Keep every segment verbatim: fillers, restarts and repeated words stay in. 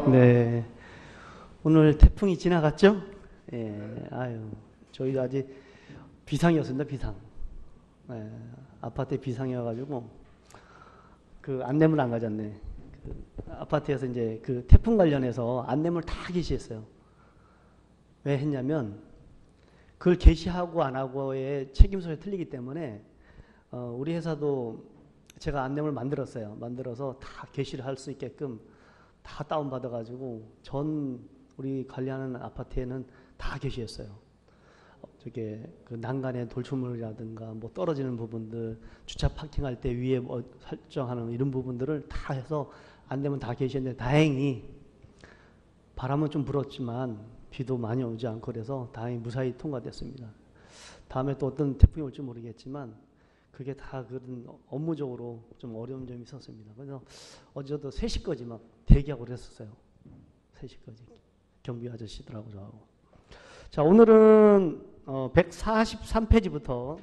네. 오늘 태풍이 지나갔죠? 예, 아유, 저희도 아직 비상이었습니다, 비상. 예, 아파트에 비상이어가지고, 그 안내문 안 가졌네. 그 아파트에서 이제 그 태풍 관련해서 안내문을 다 게시했어요. 왜 했냐면, 그걸 게시하고 안 하고의 책임소에 틀리기 때문에, 어, 우리 회사도 제가 안내문을 만들었어요. 만들어서 다 게시를 할 수 있게끔 다 다운받아가지고 전 우리 관리하는 아파트에는 다 게시했어요. 저게 그 난간에 돌출물이라든가 뭐 떨어지는 부분들, 주차 파킹할 때 위에 뭐 설정하는 이런 부분들을 다 해서 안내문 다 게시했는데 다행히 바람은 좀 불었지만 비도 많이 오지 않고 그래서 다행히 무사히 통과됐습니다. 다음에 또 어떤 태풍이 올지 모르겠지만 그게 다 그런 업무적으로 좀 어려운 점이 있었습니다. 그래서 어제도 세 시까지 막 대기하고 그랬었어요. 세 시까지. 경비 아저씨들하고 저하고. 자, 오늘은 어 백사십삼 페이지부터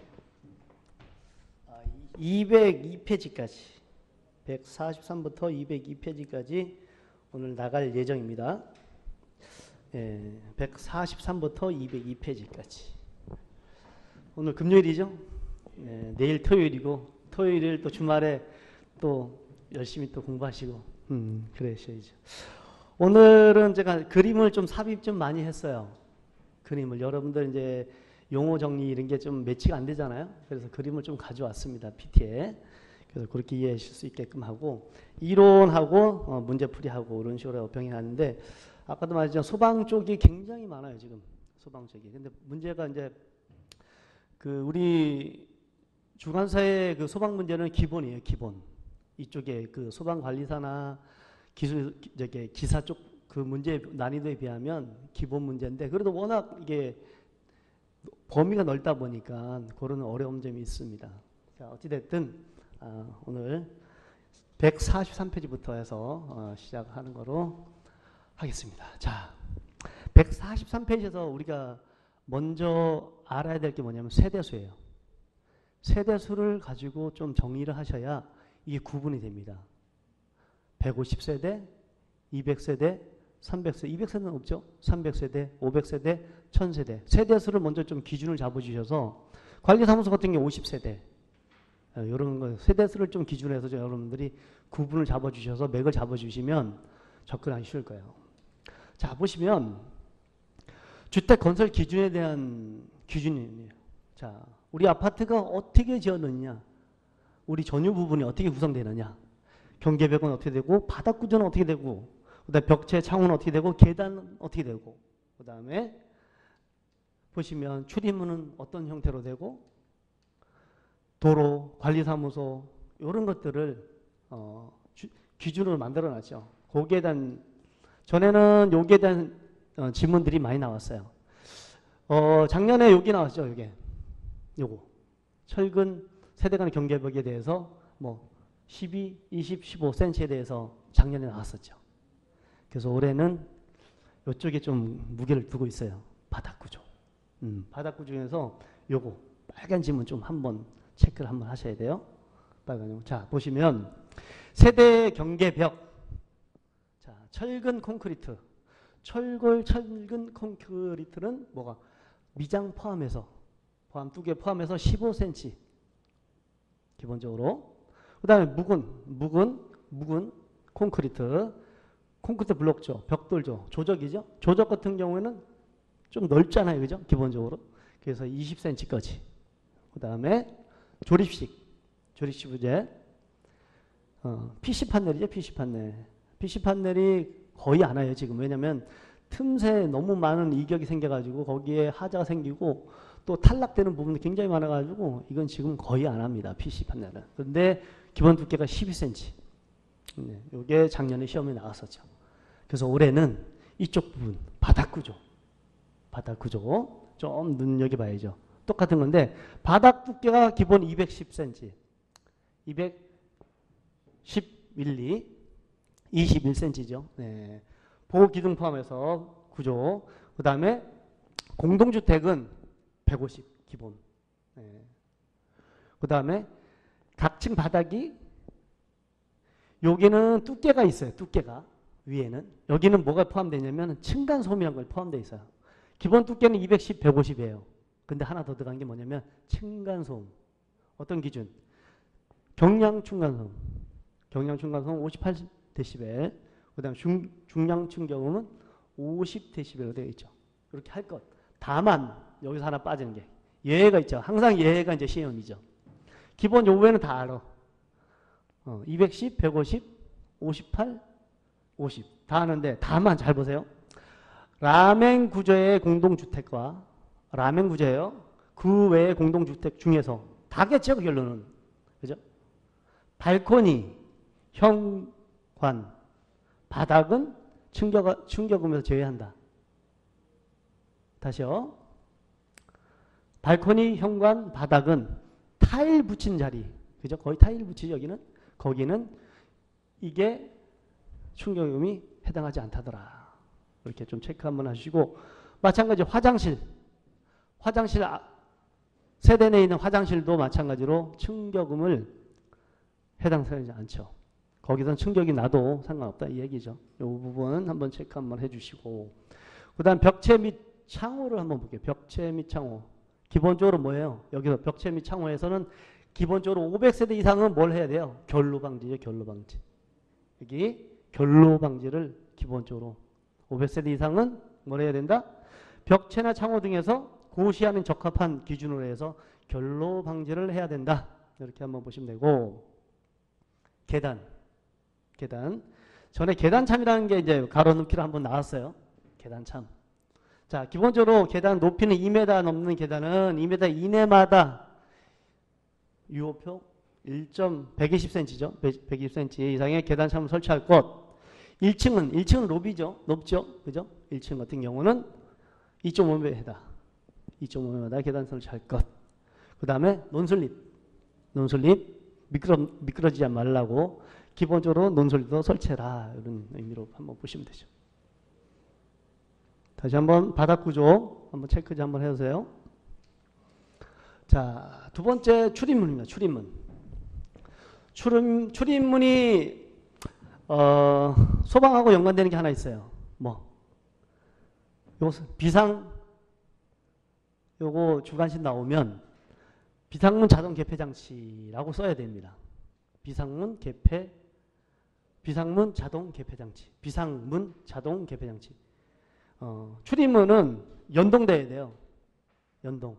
이백이 페이지까지 백사십삼부터 이백이 페이지까지 오늘 나갈 예정입니다. 예, 백사십삼부터 이백이 페이지까지. 오늘 금요일이죠? 네, 내일 토요일이고 토요일 또 주말에 또 열심히 또 공부하시고 음, 그러셔야죠. 오늘은 제가 그림을 좀 삽입 좀 많이 했어요. 그림을 여러분들 이제 용어 정리 이런 게 좀 매치가 안 되잖아요. 그래서 그림을 좀 가져왔습니다. 피티에. 그래서 그렇게 이해하실 수 있게끔 하고 이론하고 어, 문제풀이하고 이런 식으로 병행하는데 아까도 말했지만 소방 쪽이 굉장히 많아요. 지금 소방 쪽이. 근데 문제가 이제 그 우리 주관사의 그 소방 문제는 기본이에요, 기본. 이쪽에 그 소방관리사나 기술, 저기 기사 쪽 그 문제 난이도에 비하면 기본 문제인데, 그래도 워낙 이게 범위가 넓다 보니까 그런 어려운 점이 있습니다. 자, 어찌됐든, 아, 오늘 백사십삼 페이지부터 해서 어, 시작하는 거로 하겠습니다. 자, 백사십삼 페이지에서 우리가 먼저 알아야 될 게 뭐냐면 세대수예요. 세대수를 가지고 좀 정리를 하셔야 이게 구분이 됩니다. 백오십 세대, 이백 세대, 삼백 세대, 이백 세대는 없죠? 삼백 세대, 오백 세대, 천 세대. 세대수를 먼저 좀 기준을 잡아주셔서 관리사무소 같은 경우 오십 세대. 이런 거 세대수를 좀 기준으로 해서 여러분들이 구분을 잡아주셔서 맥을 잡아주시면 접근하기 쉬울 거예요. 자, 보시면 주택 건설 기준에 대한 기준이에요. 자, 우리 아파트가 어떻게 지어졌느냐, 우리 전유 부분이 어떻게 구성되느냐, 경계벽은 어떻게 되고, 바닥 구조는 어떻게 되고, 그다음에 벽체, 창호는 어떻게 되고, 계단은 어떻게 되고, 그 다음에 보시면 출입문은 어떤 형태로 되고, 도로, 관리사무소 이런 것들을 어, 주, 기준으로 만들어놨죠. 거기에 대한 전에는 여기에 대한 어, 질문들이 많이 나왔어요. 어, 작년에 여기 나왔죠, 여기. 요거 철근 세대 간의 경계벽에 대해서 뭐 십이, 이십, 십오 센티미터에 대해서 작년에 나왔었죠. 그래서 올해는 이쪽에 좀 무게를 두고 있어요. 바닥 구조. 음, 바닥 구조 중에서 요거 빨간 지문 좀 한번 체크를 한번 하셔야 돼요. 빨간. 자, 보시면 세대 경계벽. 자, 철근 콘크리트. 철골 철근 콘크리트는 뭐가 미장 포함해서 포함 두 개 포함해서 십오 센티미터 기본적으로. 그 다음에 묵은 묵은 묵은 콘크리트, 콘크리트 블록죠, 벽돌죠, 조적이죠. 조적 같은 경우에는 좀 넓잖아요, 그죠? 기본적으로. 그래서 이십 센티미터까지. 그 다음에 조립식, 조립식 부재, 어, 피씨 판넬이죠, 피씨 판넬. 피씨 판넬이 거의 안 와요 지금. 왜냐하면 틈새에 너무 많은 이격이 생겨가지고 거기에 하자가 생기고 또 탈락되는 부분이 굉장히 많아가지고 이건 지금 거의 안 합니다, 피씨 판넬은. 그런데 기본 두께가 십이 센티미터. 네, 이게 작년에 시험에 나왔었죠. 그래서 올해는 이쪽 부분 바닥 구조, 바닥 구조 좀 눈여겨봐야죠. 똑같은 건데 바닥 두께가 기본 이백십 센티미터, 이백십 밀리미터, 이십일 센티미터죠. 네. 보호 기둥 포함해서 구조. 그 다음에 공동주택은 백오십 기본. 네. 그 다음에 각층 바닥이 여기는 두께가 있어요. 두께가 위에는. 여기는 뭐가 포함되냐면 층간소음이라는 걸 포함되어 있어요. 기본 두께는 이백십, 백오십이에요. 근데 하나 더 들어간 게 뭐냐면 층간소음. 어떤 기준? 경량 층간소음. 경량 층간소음 오십팔 데시벨. 그 다음에 중량 층경음은 오십 데시벨로 되어 있죠. 이렇게 할 것. 다만 여기서 하나 빠지는 게 예외가 있죠. 항상 예외가 이제 시험이죠. 기본 요구에는 다 알아. 어, 이백십, 백오십, 오십팔, 오십 다 하는데 다만 잘 보세요. 라멘 구조의 공동주택과 라멘 구조예요. 그 외의 공동주택 중에서 다겠죠. 그 결론은. 그죠? 발코니, 현관, 바닥은 충격, 충격음에서 제외한다. 다시요. 발코니, 현관, 바닥은 타일 붙인 자리. 그죠? 거의 타일 붙이죠. 여기는. 거기는 이게 충격음이 해당하지 않다더라. 이렇게 좀 체크 한번 하시고, 마찬가지 화장실. 화장실, 세대 내에 있는 화장실도 마찬가지로 충격음을 해당하지 않죠. 거기선 충격이 나도 상관없다 이 얘기죠. 이 부분 한번 체크 한번 해주시고, 그 다음 벽체 및 창호를 한번 볼게요. 벽체 및 창호. 기본적으로 뭐예요? 여기서 벽체 및 창호에서는 기본적으로 오백 세대 이상은 뭘 해야 돼요? 결로 방지죠. 결로 방지. 여기 결로 방지를 기본적으로 오백 세대 이상은 뭘 해야 된다? 벽체나 창호 등에서 고시하는 적합한 기준으로 해서 결로 방지를 해야 된다. 이렇게 한번 보시면 되고, 계단. 계단. 전에 계단참이라는 게 이제 가로놓기로 한번 나왔어요. 계단참. 자, 기본적으로 계단 높이는 이 미터 넘는 계단은 이 미터 이내마다 유호표 일 점 백이십 센티미터죠. 백이십 센티미터 이상의 계단참을 설치할 것. 일 층은 일 층은 로비죠. 높죠. 그죠? 일 층 같은 경우는 이 점 오 미터다. 이 점 오 미터마다 계단 설치할 것. 그다음에 논슬립. 논슬립 미끄러 미끄러지지 말라고 기본적으로 논슬립도 설치해라. 이런 의미로 한번 보시면 되죠. 다시 한번 바닥 구조 한번 체크 좀 한번 해주세요. 자, 두 번째 출입문입니다. 출입문. 출입, 출입문이 어, 소방하고 연관되는 게 하나 있어요. 뭐? 요거 비상 요거 주관식 나오면 비상문 자동 개폐 장치라고 써야 됩니다. 비상문 개폐 비상문 자동 개폐 장치. 비상문 자동 개폐 장치. 어, 출입문은 연동돼야 돼요. 연동.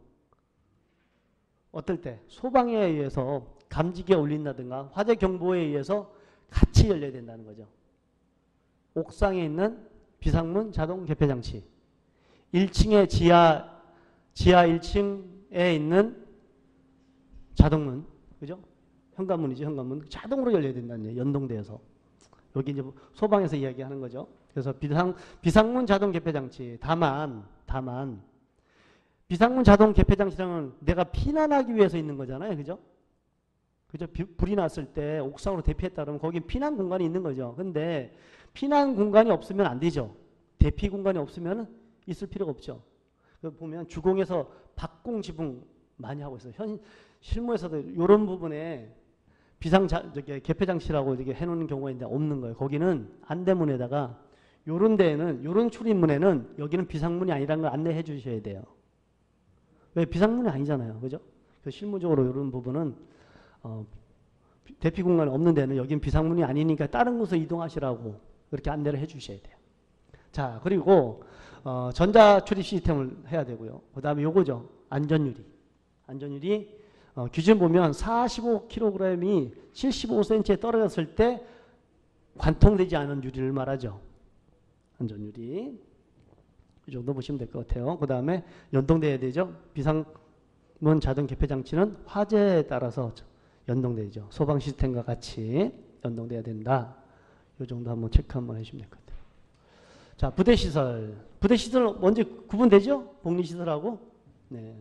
어떨 때? 소방에 의해서 감지기에 올린다든가 화재 경보에 의해서 같이 열려야 된다는 거죠. 옥상에 있는 비상문 자동 개폐 장치. 일 층에 지하, 지하 일 층에 있는 자동문. 그죠? 현관문이죠, 현관문. 자동으로 열려야 된다는 얘기예요. 연동돼서. 여기 이제 소방에서 이야기하는 거죠. 그래서 비상, 비상문 자동 개폐 장치. 다만, 다만, 비상문 자동 개폐 장치는 내가 피난하기 위해서 있는 거잖아요. 그죠? 그죠? 비, 불이 났을 때 옥상으로 대피했다 그러면 거기 피난 공간이 있는 거죠. 근데 피난 공간이 없으면 안 되죠. 대피 공간이 없으면 있을 필요가 없죠. 보면 주공에서 박공 지붕 많이 하고 있어요. 현, 실무에서도 이런 부분에 비상 자, 저기 개폐 장치라고 이렇게 해놓는 경우가 있는데 없는 거예요. 거기는 안대문에다가 요런 데에는, 요런 출입문에는 여기는 비상문이 아니라는 걸 안내해 주셔야 돼요. 왜? 비상문이 아니잖아요. 그죠? 그래서 실무적으로 이런 부분은, 어, 대피 공간이 없는 데는 여긴 비상문이 아니니까 다른 곳으로 이동하시라고 그렇게 안내를 해 주셔야 돼요. 자, 그리고, 어, 전자 출입 시스템을 해야 되고요. 그 다음에 요거죠. 안전유리. 안전유리, 어, 기준 보면 사십오 킬로그램이 칠십오 센티미터에 떨어졌을 때 관통되지 않은 유리를 말하죠. 안전유리. 이 정도 보시면 될 것 같아요. 그 다음에 연동돼야 되죠. 비상문 자동 개폐 장치는 화재에 따라서 연동되죠. 소방 시스템과 같이 연동돼야 된다. 이 정도 한번 체크 한번 해주시면 될 것 같아요. 자, 부대시설. 부대시설 먼저 구분되죠? 복리시설하고. 네.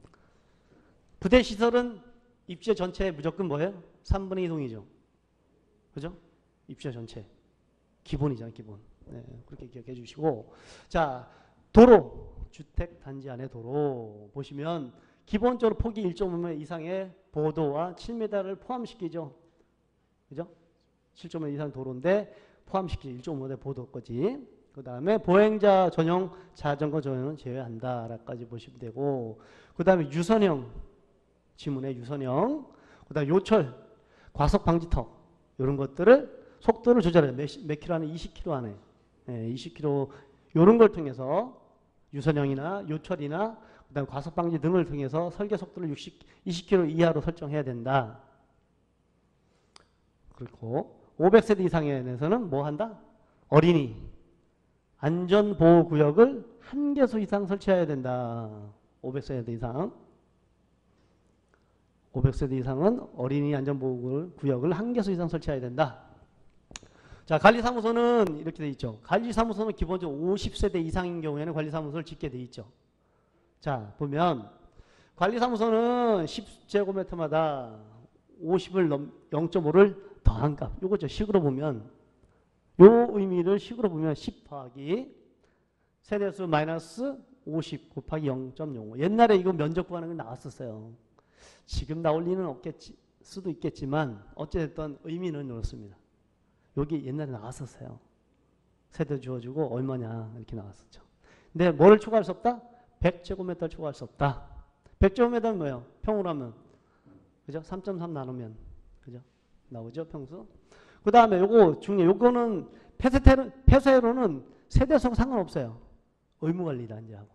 부대시설은 입주자 전체 무조건 뭐예요? 삼분의 이 동이죠. 그죠? 입주자 전체. 기본이잖아요, 기본. 네, 그렇게 기억해 주시고. 자, 도로. 주택 단지 안의 도로. 보시면 기본적으로 폭이 일 점 오 미터 이상의 보도와 칠 미터를 포함시키죠. 그죠? 칠 점 오 미터 이상 도로인데 포함시키지. 일 점 오 대 보도거지. 그 다음에 보행자 전용 자전거 전용은 제외한다 라까지 보시면 되고, 그 다음에 유선형 지문에 유선형, 그 다음에 요철 과속 방지턱 이런 것들을 속도를 조절해. 몇, 몇 킬로 안에? 이십 킬로 안에. 네, 이십 킬로 이런 걸 통해서 유선형이나 요철이나 그다음 과속 방지 등을 통해서 설계 속도를 육십, 이십 킬로 이하로 설정해야 된다. 그리고 오백 세대 이상에서는 뭐 한다? 어린이 안전보호구역을 한 개소 이상 설치해야 된다. 오백 세대 이상. 오백 세대 이상은 어린이 안전보호구역을 한 개소 이상 설치해야 된다. 자, 관리사무소는 이렇게 돼 있죠. 관리사무소는 기본적으로 오십 세대 이상인 경우에는 관리사무소를 짓게 돼 있죠. 자, 보면 관리사무소는 십 제곱미터마다 오십을 넘, 영 점 오를 더한 값. 요거죠. 식으로 보면 요 의미를 식으로 보면 십 더하기 세대수 마이너스 오십 곱하기 영 점 영오. 옛날에 이거 면적 구하는 게 나왔었어요. 지금 나올 리는 없겠지, 수도 있겠지만 어찌됐든 의미는 이렇습니다. 여기 옛날에 나왔었어요. 세대 주어주고 얼마냐 이렇게 나왔었죠. 근데 뭐를 추가할 수 없다? 백 제곱미터를 추가할 수 없다. 백 제곱미터는 뭐예요? 평으로 하면 그죠? 삼 점 삼 나누면 그죠? 나오죠 평수. 그 다음에 요거 중요해. 요거는 폐쇄로, 폐쇄로는 세대수하고 상관없어요. 의무관리단지하고.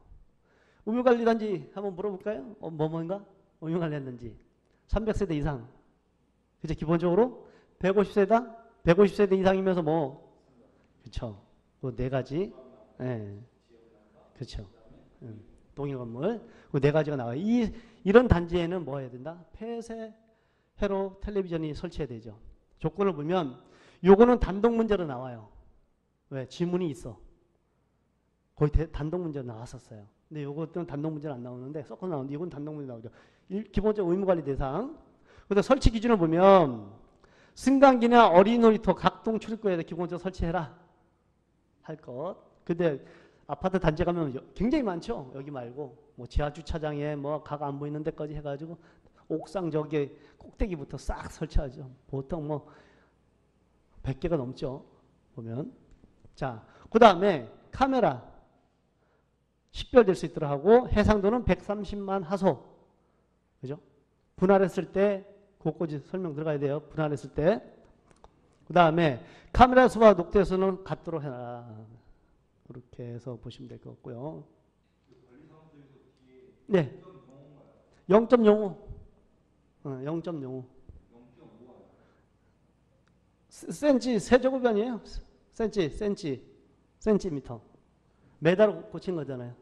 의무관리단지 한번 물어볼까요? 어, 뭐 뭔가? 의무관리했는지. 삼백 세대 이상. 그죠? 기본적으로 백오십 세다? 백오십 세대 이상이면서 뭐, 그쵸. 그 네 가지. 예. 네. 그쵸. 음, 동일건물. 그 네 가지가 나와요. 이, 이런 단지에는 뭐 해야 된다? 폐쇄 회로 텔레비전이 설치해야 되죠. 조건을 보면 요거는 단독 문제로 나와요. 왜? 지문이 있어. 거의 대, 단독 문제로 나왔었어요. 근데 요것들은 단독 문제는 안 나오는데 섞어 나오는데 이건 단독 문제 나오죠. 일, 기본적으로 의무관리 대상. 근데 설치 기준을 보면 승강기나 어린이 놀이터 각동 출입구에 기본적으로 설치해라 할 것. 근데 아파트 단지 가면 굉장히 많죠. 여기 말고 뭐 지하 주차장에 뭐 각 안 보이는 데까지 해가지고 옥상 저기 꼭대기부터 싹 설치하죠. 보통 뭐 백 개가 넘죠. 보면. 자, 그 다음에 카메라 식별될 수 있도록 하고 해상도는 백삼십만 하소. 그죠? 분할했을 때 그것까지 설명 들어가야 돼요. 분할했을 때. 그 다음에 카메라 수와 녹대 수는 같도록 해라. 그렇게 해서 보시면 될 것 같고요. 네. 영 점 영오. 어, 영 점 영오. 센치, 세제곱이 아니에요? 센치, 센치, 센티미터. 메다로 고친 거잖아요.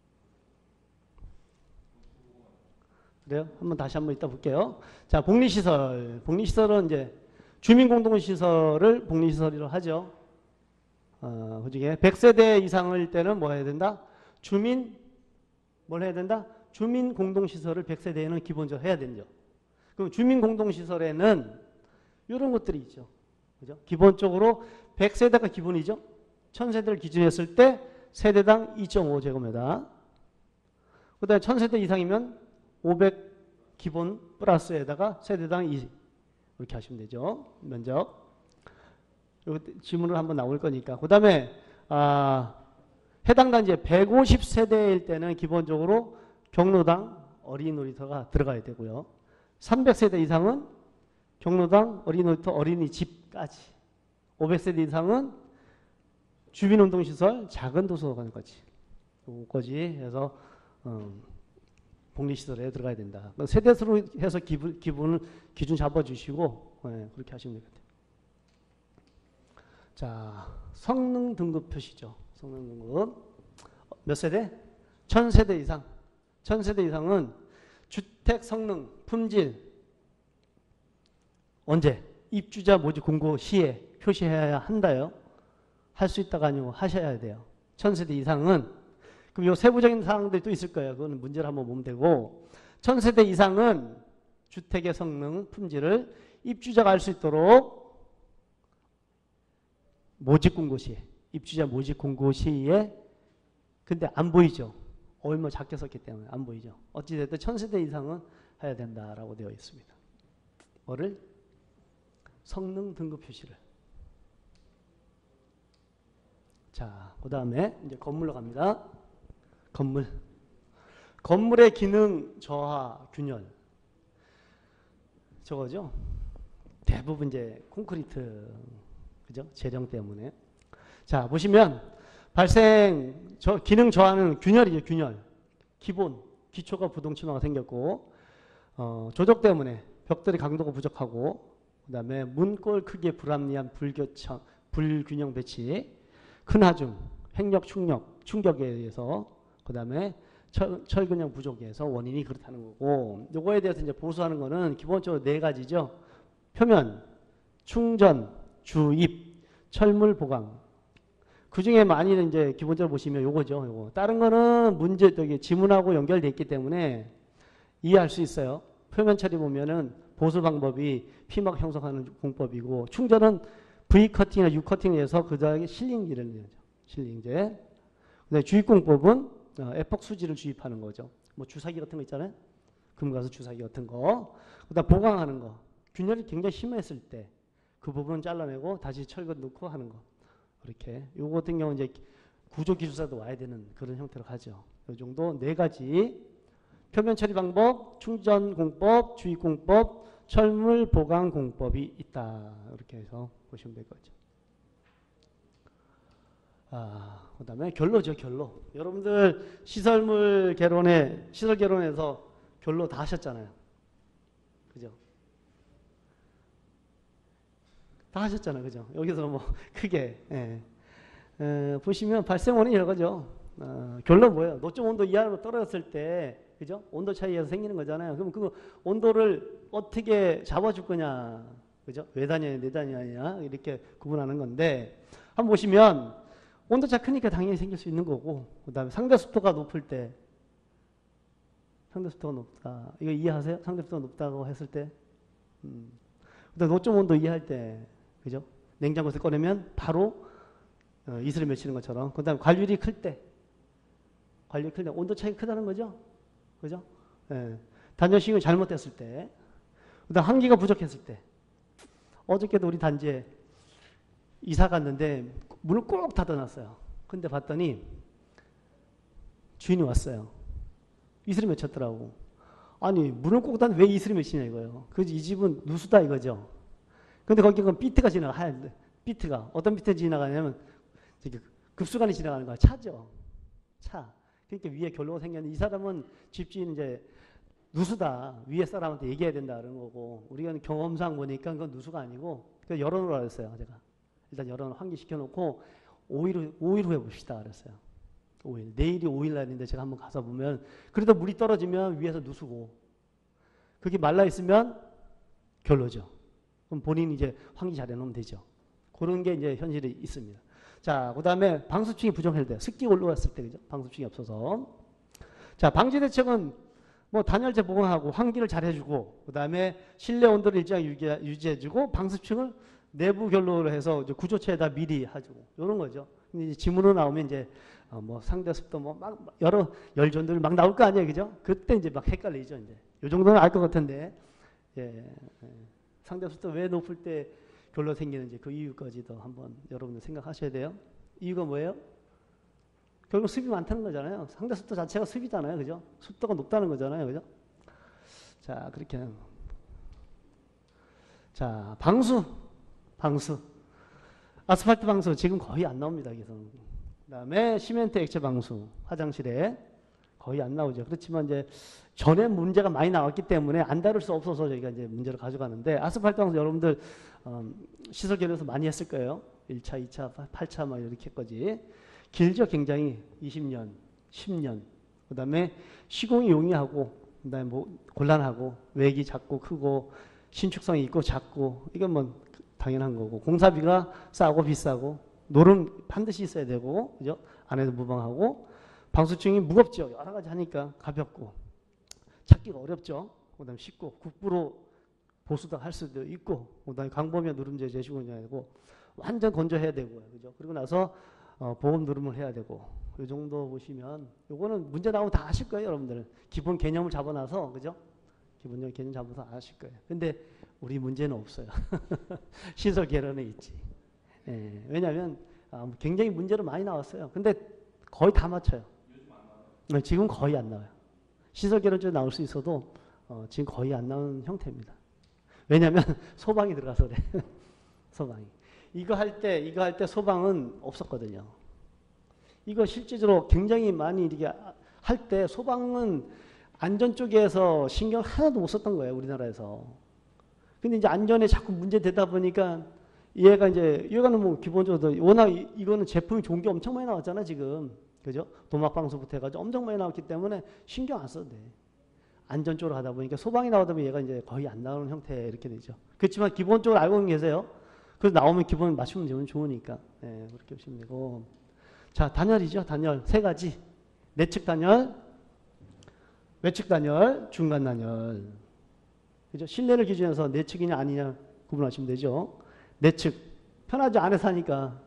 그래요? 한번 다시 한번 이따 볼게요. 자, 복리시설. 복리시설은 이제 주민공동시설을 복리시설이라고 하죠. 어, 그 중에 백 세대 이상일 때는 뭐 해야 된다? 주민, 뭘 해야 된다? 주민공동시설을 백 세대에는 기본적으로 해야 되죠. 그럼 주민공동시설에는 이런 것들이 있죠. 그죠? 기본적으로 백 세대가 기본이죠. 천 세대를 기준으로 했을 때 세대당 이 점 오 제곱미터. 그 다음에 천 세대 이상이면 오백 기본 플러스에다가 세대당 이. 이렇게 하시면 되죠. 면적. 요 지문으로 한번 나올 거니까. 그 다음에, 아, 해당 단지에 백오십 세대일 때는 기본적으로 경로당 어린이 놀이터가 들어가야 되고요. 삼백 세대 이상은 경로당 어린이 놀이터 어린이집까지. 오백 세대 이상은 주민운동시설 작은 도서관까지. 요거까지 해서, 음, 복리시설에 들어가야 된다. 세대수로 해서 기분, 기분을, 기준 잡아주시고, 네, 그렇게 하시면 되겠다. 자, 성능 등급 표시죠. 성능 등급. 몇 세대? 천 세대 이상. 천 세대 이상은 주택 성능, 품질, 언제? 입주자 모집 공고 시에 표시해야 한다요. 할 수 있다가 아니고 하셔야 돼요. 천 세대 이상은. 그럼 요 세부적인 사항들이 또 있을 거예요. 그거는 문제를 한번 보면 되고. 천 세대 이상은 주택의 성능, 품질을 입주자가 알 수 있도록 모집 공고 시에, 입주자 모집 공고 시에, 근데 안 보이죠. 얼마 작게 썼기 때문에 안 보이죠. 어찌됐든 천 세대 이상은 해야 된다라고 되어 있습니다. 뭐를? 성능 등급 표시를. 자, 그 다음에 이제 건물로 갑니다. 건물. 건물의 기능, 저하, 균열. 저거죠. 대부분 이제 콘크리트, 그죠? 재령 때문에. 자, 보시면 발생, 저, 기능 저하는 균열이죠, 균열. 기본, 기초가 부동 침하가 생겼고, 어, 조적 때문에 벽돌이 강도가 부족하고, 그 다음에 문골 크기의 불합리한 불교청, 불균형 배치, 큰 하중, 횡력, 충격, 충격에 의해서, 그 다음에 철, 철근형 부족에 의해서 원인이 그렇다는 거고, 요거에 대해서 이제 보수하는 거는 기본적으로 네 가지죠. 표면, 충전, 주입, 철물 보강. 그 중에 많이 이제 기본적으로 보시면 요거죠. 요거. 다른 거는 문제, 여기 지문하고 연결되어 있기 때문에 이해할 수 있어요. 표면 처리 보면은 보수 방법이 피막 형성하는 공법이고, 충전은 V 커팅이나 U 커팅에 의해서 그 다음에 실링기를 내죠. 실링제. 그다음에 주입공법은 에폭 수지를 주입하는 거죠. 뭐 주사기 같은 거 있잖아요. 금가스 주사기 같은 거. 그다음 보강하는 거. 균열이 굉장히 심했을 때 그 부분 잘라내고 다시 철근 넣고 하는 거. 그렇게. 요거 같은 경우는 이제 구조기술사도 와야 되는 그런 형태로 가죠. 요 정도 네 가지. 표면 처리 방법, 충전 공법, 주입 공법, 철물 보강 공법이 있다. 이렇게 해서 보시면 될 거죠. 아, 그 다음에 결로죠, 결로. 여러분들 시설물 개론에, 시설 개론에서 결로 다 하셨잖아요. 그죠? 다 하셨잖아요. 그죠? 여기서 뭐 크게. 예. 에, 보시면 발생 원인이 이거죠. 어, 결론 뭐예요? 노점 온도 이하로 떨어졌을 때, 그죠? 온도 차이에서 생기는 거잖아요. 그럼 그 온도를 어떻게 잡아줄 거냐, 그죠? 외단위냐, 내단위냐 이렇게 구분하는 건데, 한번 보시면 온도차 크니까 당연히 생길 수 있는 거고, 그 다음에 상대 습도가 높을 때, 상대 습도가 높다. 이거 이해하세요? 상대 습도가 높다고 했을 때, 음. 그다음 노점 온도 이해할 때, 그죠? 냉장고에서 꺼내면 바로 어, 이슬을 맺히는 것처럼. 그 다음에 관율이 클 때, 관율이 클 때 온도 차이가 크다는 거죠. 그죠? 예. 단전식이 잘못됐을 때, 그 다음 환기가 부족했을 때. 어저께도 우리 단지에 이사 갔는데 문을 꼭 닫아놨어요. 근데 봤더니 주인이 왔어요. 이슬이 맺혔더라고. 아니 문을 꼭 닫는데 왜 이슬이 맺히냐 이거예요. 그지 이 집은 누수다 이거죠. 근데 거기 그 비트가 지나가, 하얀 비트가. 어떤 비트 지나가냐면 급수관이 지나가는 거야. 차죠. 차. 그러니까 위에 결로가 생겼는데 이 사람은 집주인 이제 누수다. 위에 사람한테 얘기해야 된다 그런 거고, 우리가 경험상 보니까 그건 누수가 아니고 그래서 열어놓으라 그랬어요. 제가 일단 열어놓 환기시켜놓고 오 일, 오 일 후에 봅시다 그랬어요. 오 일. 내일이 오 일 날인데 제가 한번 가서 보면 그래도 물이 떨어지면 위에서 누수고, 그게 말라있으면 결로죠. 그럼 본인이 이제 환기 잘 해놓으면 되죠. 그런 게 이제 현실이 있습니다. 자, 그 다음에 방수층이 부족할 때, 습기가 올라왔을 때, 그죠? 방수층이 없어서. 자, 방지 대책은 뭐 단열재 보강하고 환기를 잘 해주고, 그 다음에 실내 온도를 일정하게 유지해주고, 방수층을 내부 결로를 해서 이제 구조체에다 미리 해주고, 이런 거죠. 근데 이제 지문으로 나오면 이제 어 뭐 상대 습도 뭐 막 여러 열전들 막 나올 거 아니에요, 그죠? 그때 이제 막 헷갈리죠, 이제. 요 정도는 알 것 같은데, 예, 예. 상대 습도 왜 높을 때 결로 생기는지 그 이유까지도 한번 여러분들 생각하셔야 돼요. 이유가 뭐예요? 결국 습이 많다는 거잖아요. 상대 습도 자체가 습이잖아요. 그죠? 습도가 높다는 거잖아요. 그죠? 자, 그렇게. 자, 방수. 방수. 아스팔트 방수 지금 거의 안 나옵니다. 여기서. 그 다음에 시멘트 액체 방수. 화장실에 거의 안 나오죠. 그렇지만 이제 전에 문제가 많이 나왔기 때문에 안 다룰 수 없어서 저희가 이제 문제를 가져가는데, 아스팔트 방수 여러분들 음, 시설 개론에서 많이 했을 거예요. 일 차, 이 차, 팔 차 막 이렇게까지. 길죠, 굉장히. 이십 년, 십 년. 그 다음에 시공이 용이하고, 그 다음에 뭐 곤란하고, 외기 작고 크고, 신축성이 있고 작고, 이건 뭐 당연한 거고, 공사비가 싸고 비싸고, 노름 반드시 있어야 되고, 그죠? 안에도 무방하고, 방수층이 무겁죠. 여러 가지 하니까 가볍고, 찾기가 어렵죠. 그 다음에 쉽고, 국부로 보수도 할 수도 있고, 그 다음에 강보면 누름제 제시공해야 되고, 완전 건조해야 되고요. 그죠? 그리고 나서 어, 보험 누름을 해야 되고, 이 정도 보시면, 요거는 문제 나오면 다 아실 거예요, 여러분들은. 기본 개념을 잡아놔서, 그죠? 기본적인 개념 잡아서 아실 거예요. 근데 우리 문제는 없어요. 시설 개론에 있지. 예, 왜냐하면 아, 굉장히 문제로 많이 나왔어요. 근데 거의 다 맞춰요. 네, 지금 거의 안 나와요. 시설 개론적으로 나올 수 있어도 어, 지금 거의 안 나오는 형태입니다. 왜냐하면 소방이 들어가서 그래. 소방이. 이거 할 때, 이거 할 때 소방은 없었거든요. 이거 실제적으로 굉장히 많이 이렇게 할 때 소방은 안전 쪽에서 신경 하나도 못 썼던 거예요, 우리나라에서. 근데 이제 안전에 자꾸 문제 되다 보니까 얘가 이제, 얘가는 뭐 기본적으로 워낙 이거는 제품이 좋은 게 엄청 많이 나왔잖아, 지금. 그죠? 도막방수부터 해가지고 엄청 많이 나왔기 때문에 신경 안 써도 돼. 안전 쪽으로 하다 보니까 소방이 나오다 보면 얘가 이제 거의 안 나오는 형태 이렇게 되죠. 그렇지만 기본적으로 알고 계세요. 그래서 나오면 기본 맞추면 되면 좋으니까. 네, 그렇게 보시면 되고. 자, 단열이죠. 단열. 세 가지. 내측 단열, 외측 단열, 중간 단열. 그죠? 실내를 기준해서 내측이냐 아니냐 구분하시면 되죠. 내측. 편하죠. 안에서 하니까.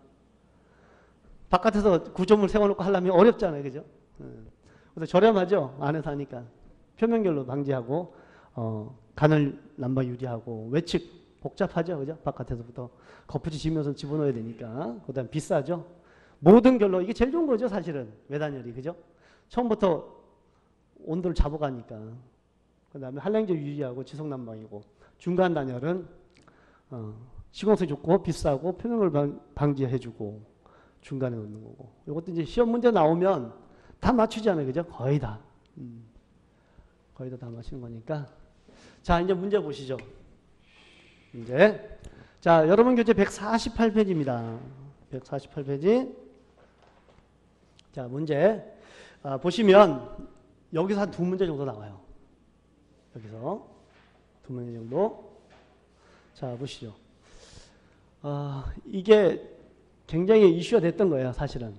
바깥에서 구조물 세워놓고 하려면 어렵잖아요. 그죠? 그래서 저렴하죠. 안에서 하니까. 표면결로 방지하고, 어, 간을 난방 유리하고, 외측 복잡하죠. 그죠? 바깥에서부터 거푸지 지면서 집어넣어야 되니까. 그 다음 비싸죠. 모든 결로, 이게 제일 좋은 거죠. 사실은. 외단열이. 그죠? 처음부터 온도를 잡아가니까. 그 다음에 한랭적 유지하고 지속난방이고, 중간 단열은, 어, 시공성이 좋고, 비싸고, 표면을 방지해주고, 중간에 넣는 거고. 이것도 이제 시험 문제 나오면 다 맞추잖아요. 그죠? 거의 다. 음. 거의 다 다 맞추는 거니까. 자, 이제 문제 보시죠. 문제. 자, 여러분 교재 백사십팔 페이지입니다. 백사십팔 페이지. 자, 문제. 아, 보시면 여기서 한 두 문제 정도 나와요. 여기서 두 문제 정도. 자, 보시죠. 아, 이게 굉장히 이슈가 됐던 거예요, 사실은.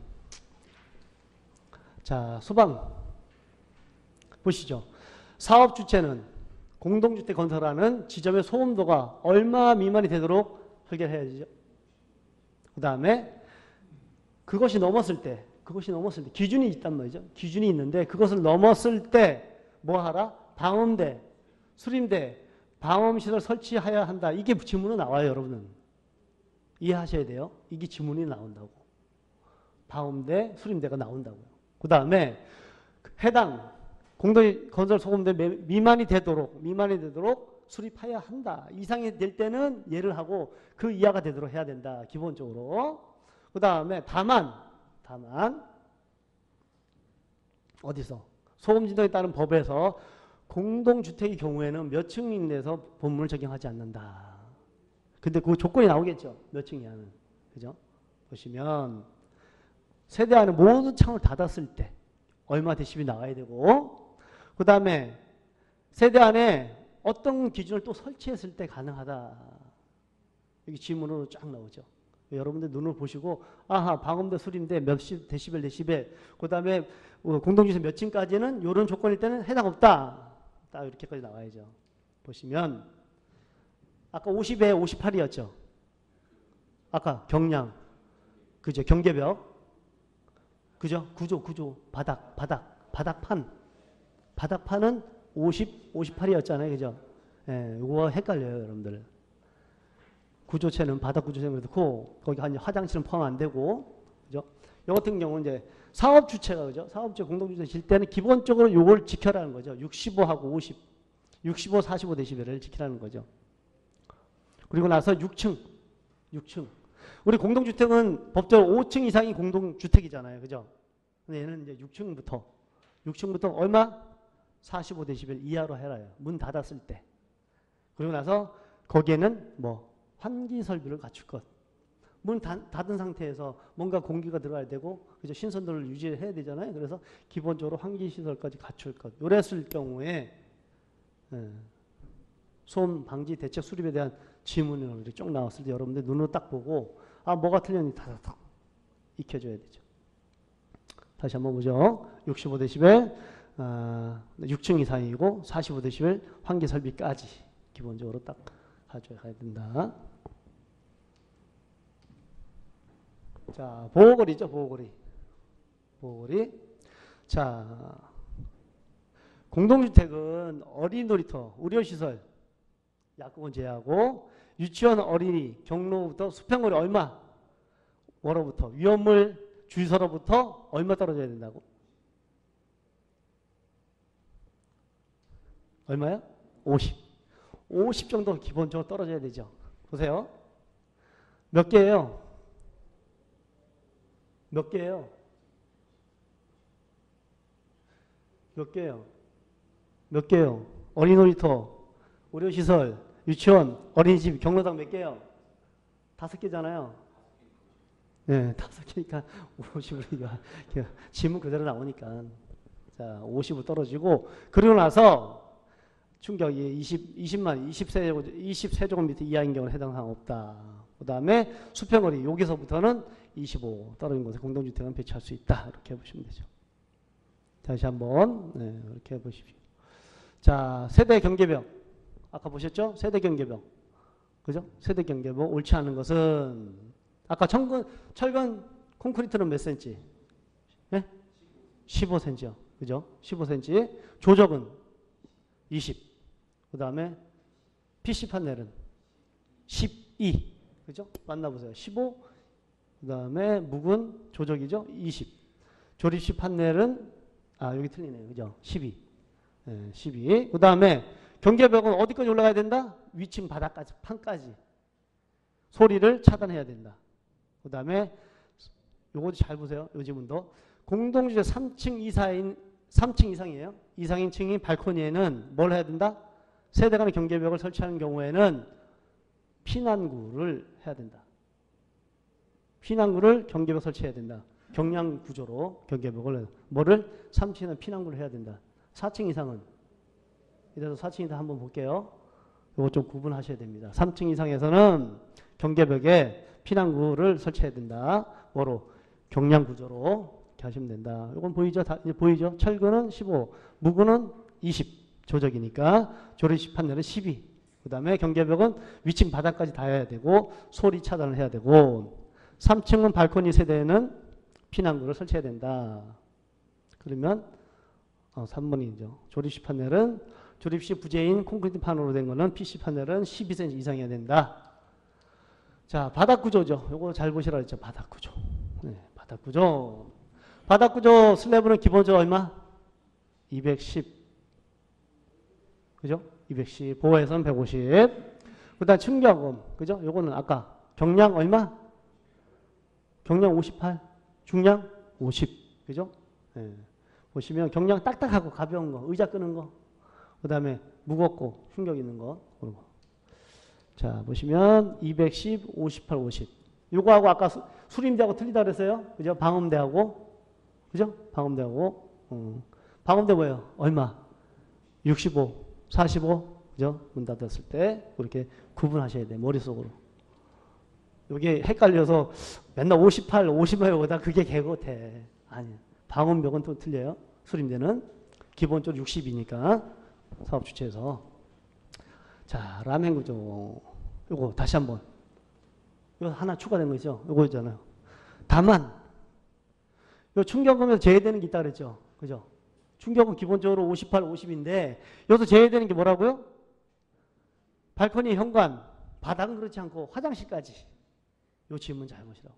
자, 소방. 보시죠. 사업 주체는 공동주택 건설하는 지점의 소음도가 얼마 미만이 되도록 설계해야 되죠. 그 다음에 그것이 넘었을 때, 그것이 넘었을 때, 기준이 있단 말이죠. 기준이 있는데 그것을 넘었을 때 뭐 하라? 방음대, 수림대, 방음시설 설치해야 한다. 이게 지문으로 나와요, 여러분은. 이해하셔야 돼요. 이게 지문이 나온다고. 방음대, 수림대가 나온다고요. 그 다음에 해당 공동건설 소음대 미만이 되도록, 미만이 되도록 수립해야 한다. 이상이 될 때는 예를 하고 그 이하가 되도록 해야 된다. 기본적으로. 그 다음에 다만, 다만, 어디서? 소음진동에 따른 법에서 공동주택의 경우에는 몇 층인 데서 법문을 적용하지 않는다. 근데 그 조건이 나오겠죠. 몇 층이냐는. 그죠? 보시면, 세대 안에 모든 창을 닫았을 때 얼마 데시벨이 나와야 되고, 그 다음에 세대 안에 어떤 기준을 또 설치했을 때 가능하다. 여기 지문으로 쫙 나오죠. 여러분들 눈을 보시고 아하 방음대 수림대 몇 데시벨 데시벨 그 다음에 공동주택 몇 층까지는 이런 조건일 때는 해당 없다. 딱 이렇게까지 나와야죠. 보시면 아까 오십에 오십팔이었죠. 아까 경량 그죠? 경계벽 그죠? 구조 구조 바닥 바닥 바닥판 바닥판은 오십, 오십팔이었잖아요. 그죠? 예, 이거 헷갈려요, 여러분들. 구조체는 바닥 구조체는 그렇고, 거기 한 화장실은 포함 안 되고, 그죠? 요 같은 경우는 이제 사업 주체가, 그죠? 사업주체 공동주체 질 때는 기본적으로 요걸 지켜라는 거죠. 육십오하고 오십. 육십오, 사십오 데시벨을 지키라는 거죠. 그리고 나서 육 층. 육 층. 우리 공동주택은 법적으로 오 층 이상이 공동주택이잖아요. 그죠? 근데 얘는 이제 육 층부터. 육 층부터 얼마? 사십오 데시벨 이하로 해라요. 문 닫았을 때. 그리고 나서 거기에는 뭐 환기 설비를 갖출 것. 문 닫은 상태에서 뭔가 공기가 들어가야 되고 그죠? 신선도를 유지해야 되잖아요. 그래서 기본적으로 환기 시설까지 갖출 것. 이랬을 경우에 예, 소음 방지 대책 수립에 대한 지문이 쭉 나왔을 때 여러분들 눈으로 딱 보고 아 뭐가 틀렸는지 다 익혀줘야 되죠. 다시 한번 보죠. 육십오 데시벨 어, 육 층 이상이고 사십오 데시벨 환기 설비까지 기본적으로 딱 가져야 된다. 자, 보호거리죠, 보호거리. 보호거리. 자, 공동주택은 어린이 놀이터, 의료시설, 약국은 제외하고 유치원, 어린이, 경로부터 수평거리 얼마? 뭐로부터? 위험물 주소로부터 얼마 떨어져야 된다고? 얼마요? 오십. 오십 정도 기본적으로 떨어져야 되죠. 보세요. 몇 개예요? 몇 개예요? 몇 개예요? 몇 개예요? 어린이놀이터, 의료시설, 유치원, 어린이집, 경로당 몇 개예요? 다섯 개잖아요. 네, 다섯 개니까 오십으로 지문 그대로 나오니까. 자, 오십으로 떨어지고, 그리고 나서 충격이 이십, 이십만, 이십 세제곱미터 이하인 경우는 해당 사항 없다. 그 다음에 수평거리, 여기서부터는 이십오 떨어진 곳에 공동주택은 배치할 수 있다. 이렇게 해보시면 되죠. 다시 한번, 네, 이렇게 해보십시오. 자, 세대 경계벽. 아까 보셨죠? 세대 경계벽. 그죠? 세대 경계벽. 옳지 않은 것은, 아까 철근, 철근 콘크리트는 몇 센치? 네? 십오 센치요. 그죠? 십오 센치. 조적은 이십. 그 다음에 피씨 판넬은 십이. 그죠? 만나보세요. 십오. 그 다음에 묵은 조적이죠? 이십. 조립식 판넬은, 아, 여기 틀리네요. 그죠? 십이. 네, 십이. 그 다음에 경계벽은 어디까지 올라가야 된다? 위층 바닥까지, 판까지. 소리를 차단해야 된다. 그 다음에 요거 잘 보세요. 요 지문도. 공동주택 삼 층 이상인, 삼 층 이상이에요. 이상인 층인 발코니에는 뭘 해야 된다? 세대 간의 경계벽을 설치하는 경우에는 피난구를 해야 된다. 피난구를 경계벽 설치해야 된다. 경량 구조로 경계벽을, 뭐를? 삼 층에는 피난구를 해야 된다. 사 층 이상은, 이래서 사 층 이상 한번 볼게요. 이거 좀 구분하셔야 됩니다. 삼 층 이상에서는 경계벽에 피난구를 설치해야 된다. 뭐로? 경량 구조로 이렇게 하시면 된다. 이건 보이죠? 다 이제 보이죠? 철근은 십오, 묵은은 이십 조적이니까 조립식 판넬은 십이. 그 다음에 경계벽은 위층 바닥까지 닿아야 되고 소리 차단을 해야 되고 삼 층은 발코니 세대에는 피난구를 설치해야 된다. 그러면 어, 삼 번이죠. 조립식 판넬은 조립식 부재인 콘크리트 판으로 된 거는 피씨 판넬은 십이 센티미터 이상이어야 된다. 자, 바닥 구조죠. 요거 잘 보시라 했죠. 바닥 구조. 네, 바닥 구조. 바닥 구조 슬래브는 기본적으로 얼마? 이백십. 그죠? 이백십. 보호에서는 백오십. 그 다음 층경금. 그죠? 요거는 아까 경량 얼마? 경량 오십팔. 중량 오십. 그죠? 네. 보시면 경량 딱딱하고 가벼운 거, 의자 끄는 거, 그 다음에 무겁고 충격 있는 거. 그런 거. 자, 보시면 이백십, 오십팔, 오십. 요거하고 아까 수, 수림대하고 틀리다 그랬어요. 그죠? 방음대하고. 그죠? 방음대하고. 음. 방음대 뭐예요? 얼마? 육십오, 사십오. 그죠? 문 닫았을 때 그렇게 구분하셔야 돼. 머릿속으로. 요게 헷갈려서 맨날 오십팔, 오십팔 오다 그게 개고태. 아니에요. 방음벽은 또 틀려요. 수림대는 기본적으로 육십이니까 사업 주체에서. 자, 라멘 구조. 요거 다시 한번. 이거 하나 추가된 거 있죠? 요거 있잖아요. 다만 요 충격금에서 제외되는 게 있다 그랬죠? 그죠? 충격은 기본적으로 오십팔, 오십인데 여기서 제외되는 게 뭐라고요? 발코니, 현관, 바닥은 그렇지 않고 화장실까지. 요 질문 잘 보시라고.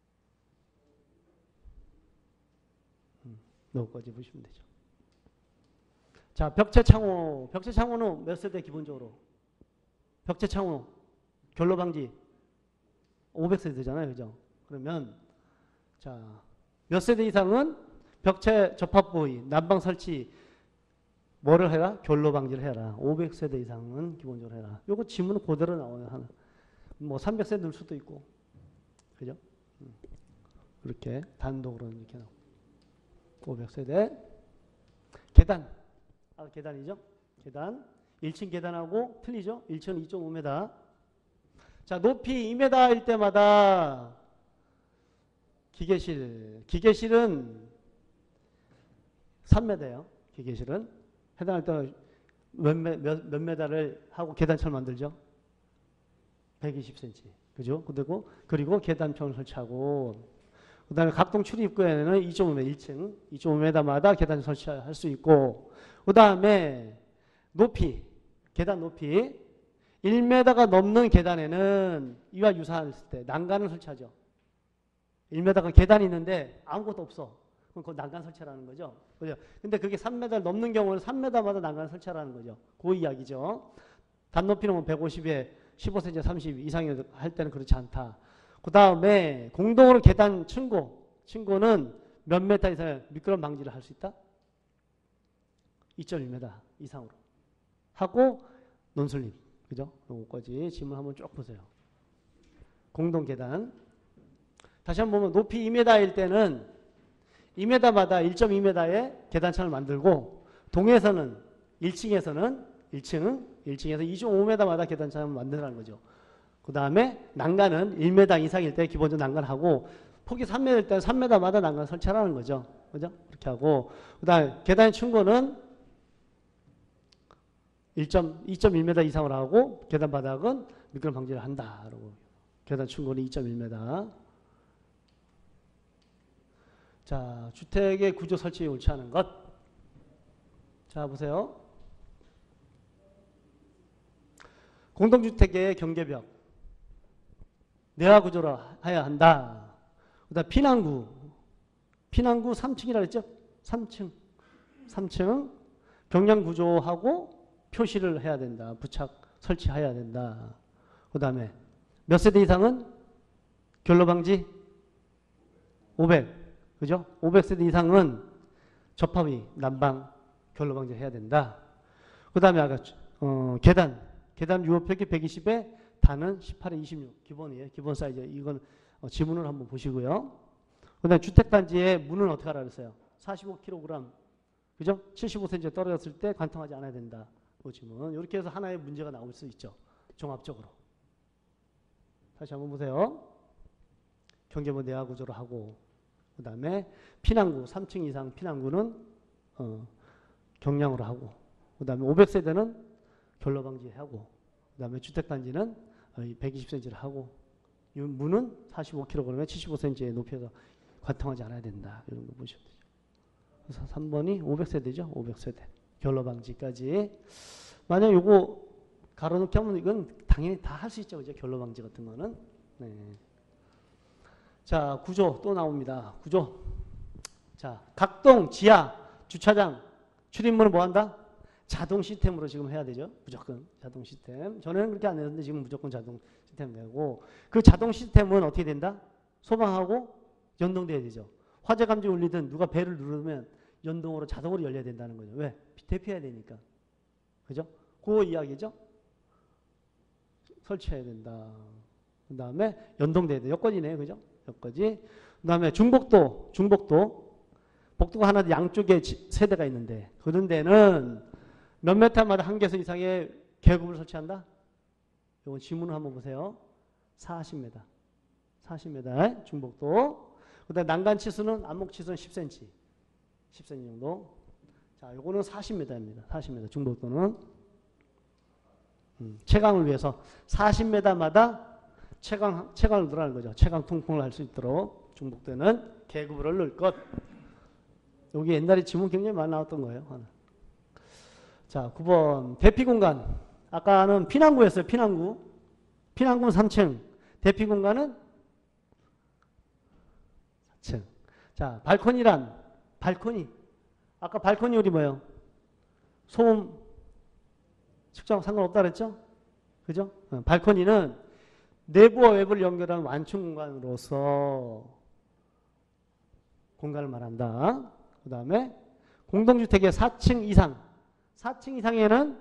요거까지 보시면 되죠. 자, 벽체 창호. 벽체 창호는 몇 세대 기본적으로? 벽체 창호. 결로 방지. 오백 세대잖아요. 그죠? 그러면, 자, 몇 세대 이상은 벽체 접합 부위, 난방 설치, 뭐를 해라? 결로 방지를 해라. 오백 세대 이상은 기본적으로 해라. 요거 지문은 그대로 나와요. 하나. 뭐 삼백 세대 넣을 수도 있고. 그죠? 이렇게 단독으로 이렇게 나오고. 오백 세대. 계단. 아, 계단이죠? 계단. 일 층 계단하고 틀리죠? 일 층은 이 점 오 미터. 자, 높이 이 미터일 때마다 기계실. 기계실은 삼 미터예요. 기계실은. 해당할 때 몇, 몇, 몇 미터를 하고 계단처럼 만들죠? 백이십 센티미터. 그죠? 그리고, 그리고 계단층을 설치하고 그 다음에 각동 출입구에는 이 점 오 미터, 일 층, 이 점 오 미터마다 계단 설치할 수 있고, 그 다음에 높이, 계단 높이, 일 미터가 넘는 계단에는 이와 유사했을 때 난간을 설치하죠. 일 미터가 계단이 있는데 아무것도 없어. 그럼 그거 난간 설치라는 거죠. 그죠? 근데 그게 삼 미터를 넘는 경우는 삼 미터마다 난간 설치라는 거죠. 그 이야기죠. 단높이는 뭐 백오십에 십오 센티미터, 삼십 이상이 할 때는 그렇지 않다. 그 다음에 공동으로 계단 층고, 층고는 몇 미터 이상 미끄럼 방지를 할 수 있다? 이 점 일 미터 이상으로 하고 논술림, 그죠? 요거까지 질문 한번 쭉 보세요. 공동 계단. 다시 한번 보면 높이 이 미터일 때는 이 미터마다 일 점 이 미터의 계단창을 만들고 동에서는 일 층에서는 일 층, 일 층에서 이 점 오 미터마다 계단창을 만든다는 거죠. 그 다음에 난간은 일 미터 이상일 때 기본적으로 난간하고 폭이 삼 미터일 때 삼 미터마다 난간 설치하라는 거죠. 그죠? 그렇게 하고 그 다음에 계단의 층고는 이 점 일 미터 이상으로 하고 계단 바닥은 미끄럼 방지를 한다. 그러고 계단 층고는 이 점 일 미터. 자, 주택의 구조 설치에 옳지 않은 것. 자, 보세요. 공동주택의 경계벽. 내화 구조로 해야 한다. 그 다음 피난구. 피난구 삼 층이라 그랬죠? 삼 층. 삼 층. 경량 구조하고 표시를 해야 된다. 부착 설치해야 된다. 그 다음에 몇 세대 이상은 결로 방지 오백. 그죠? 오백 세대 이상은 접합이 난방 결로 방지 해야 된다. 그 다음에 아까 어, 계단. 계단 유효표기 백이십에 단은 십팔에 이십육. 기본이에요. 기본 사이즈. 이건 어, 지문을 한번 보시고요. 그 다음에 주택단지의 문은 어떻게 하라 그랬어요? 사십오 킬로그램. 그죠? 칠십오 센티미터 떨어졌을 때 관통하지 않아야 된다. 그 지문. 이렇게 해서 하나의 문제가 나올 수 있죠. 종합적으로. 다시 한번 보세요. 경계부 내화 구조로 하고 그 다음에 피난구 삼 층 이상 피난구는 어, 경량으로 하고 그 다음에 오백 세대는 결로 방지하고 그 다음에 주택단지는 백이십 센티미터를 하고 이 문은 사십오 킬로그램에 칠십오 센티미터의 높이에서 관통하지 않아야 된다. 이런 거 보시면 되죠. 그래서 삼 번이 오백 세대죠. 오백 세대. 결로 방지까지. 만약 요거 가로놓기 하면 이건 당연히 다 할 수 있죠. 그죠? 결로 방지 같은 거는. 네. 자, 구조 또 나옵니다. 구조. 자, 각동, 지하, 주차장, 출입문은 뭐 한다? 자동 시스템으로 지금 해야 되죠. 무조건 자동 시스템. 전에는 그렇게 안 했는데 지금 무조건 자동 시스템 되고 그 자동 시스템은 어떻게 된다? 소방하고 연동돼야 되죠. 화재 감지 울리든 누가 벨을 누르면 연동으로 자동으로 열려야 된다는 거죠. 왜? 대피해야 되니까. 그죠? 그 이야기죠. 설치해야 된다. 그 다음에 연동돼야 돼. 여건이네. 그죠? 여기까지. 그 다음에 중복도, 중복도. 복도가 하나 양쪽에 세대가 있는데 그런 데는 몇 메타마다 한 개소 이상의 계급을 설치한다? 이건 지문을 한번 보세요. 사십 미터. 사십 미터 중복도. 그 다음에 난간 치수는 안목 치수는 십 센티미터. 십 센티미터 정도. 자, 요거는 사십 미터입니다. 사십 미터 중복도는. 음, 채광을 위해서 사십 미터마다 채광, 채광을 넣으라는 거죠. 채광 통풍을 할 수 있도록 중복도는 계급을 넣을 것. 여기 옛날에 지문 굉장히 많이 나왔던 거예요. 하나. 자, 구 번 대피 공간. 아까는 피난구였어요. 피난구. 피난구는 삼 층. 대피 공간은 사 층. 자, 발코니란 발코니. 아까 발코니 우리 뭐예요? 소음 측정 상관없다 그랬죠? 그죠? 어, 발코니는 내부와 외부를 연결하는 완충 공간으로서 공간을 말한다. 그 다음에 공동주택의 사 층 이상. 사 층 이상에는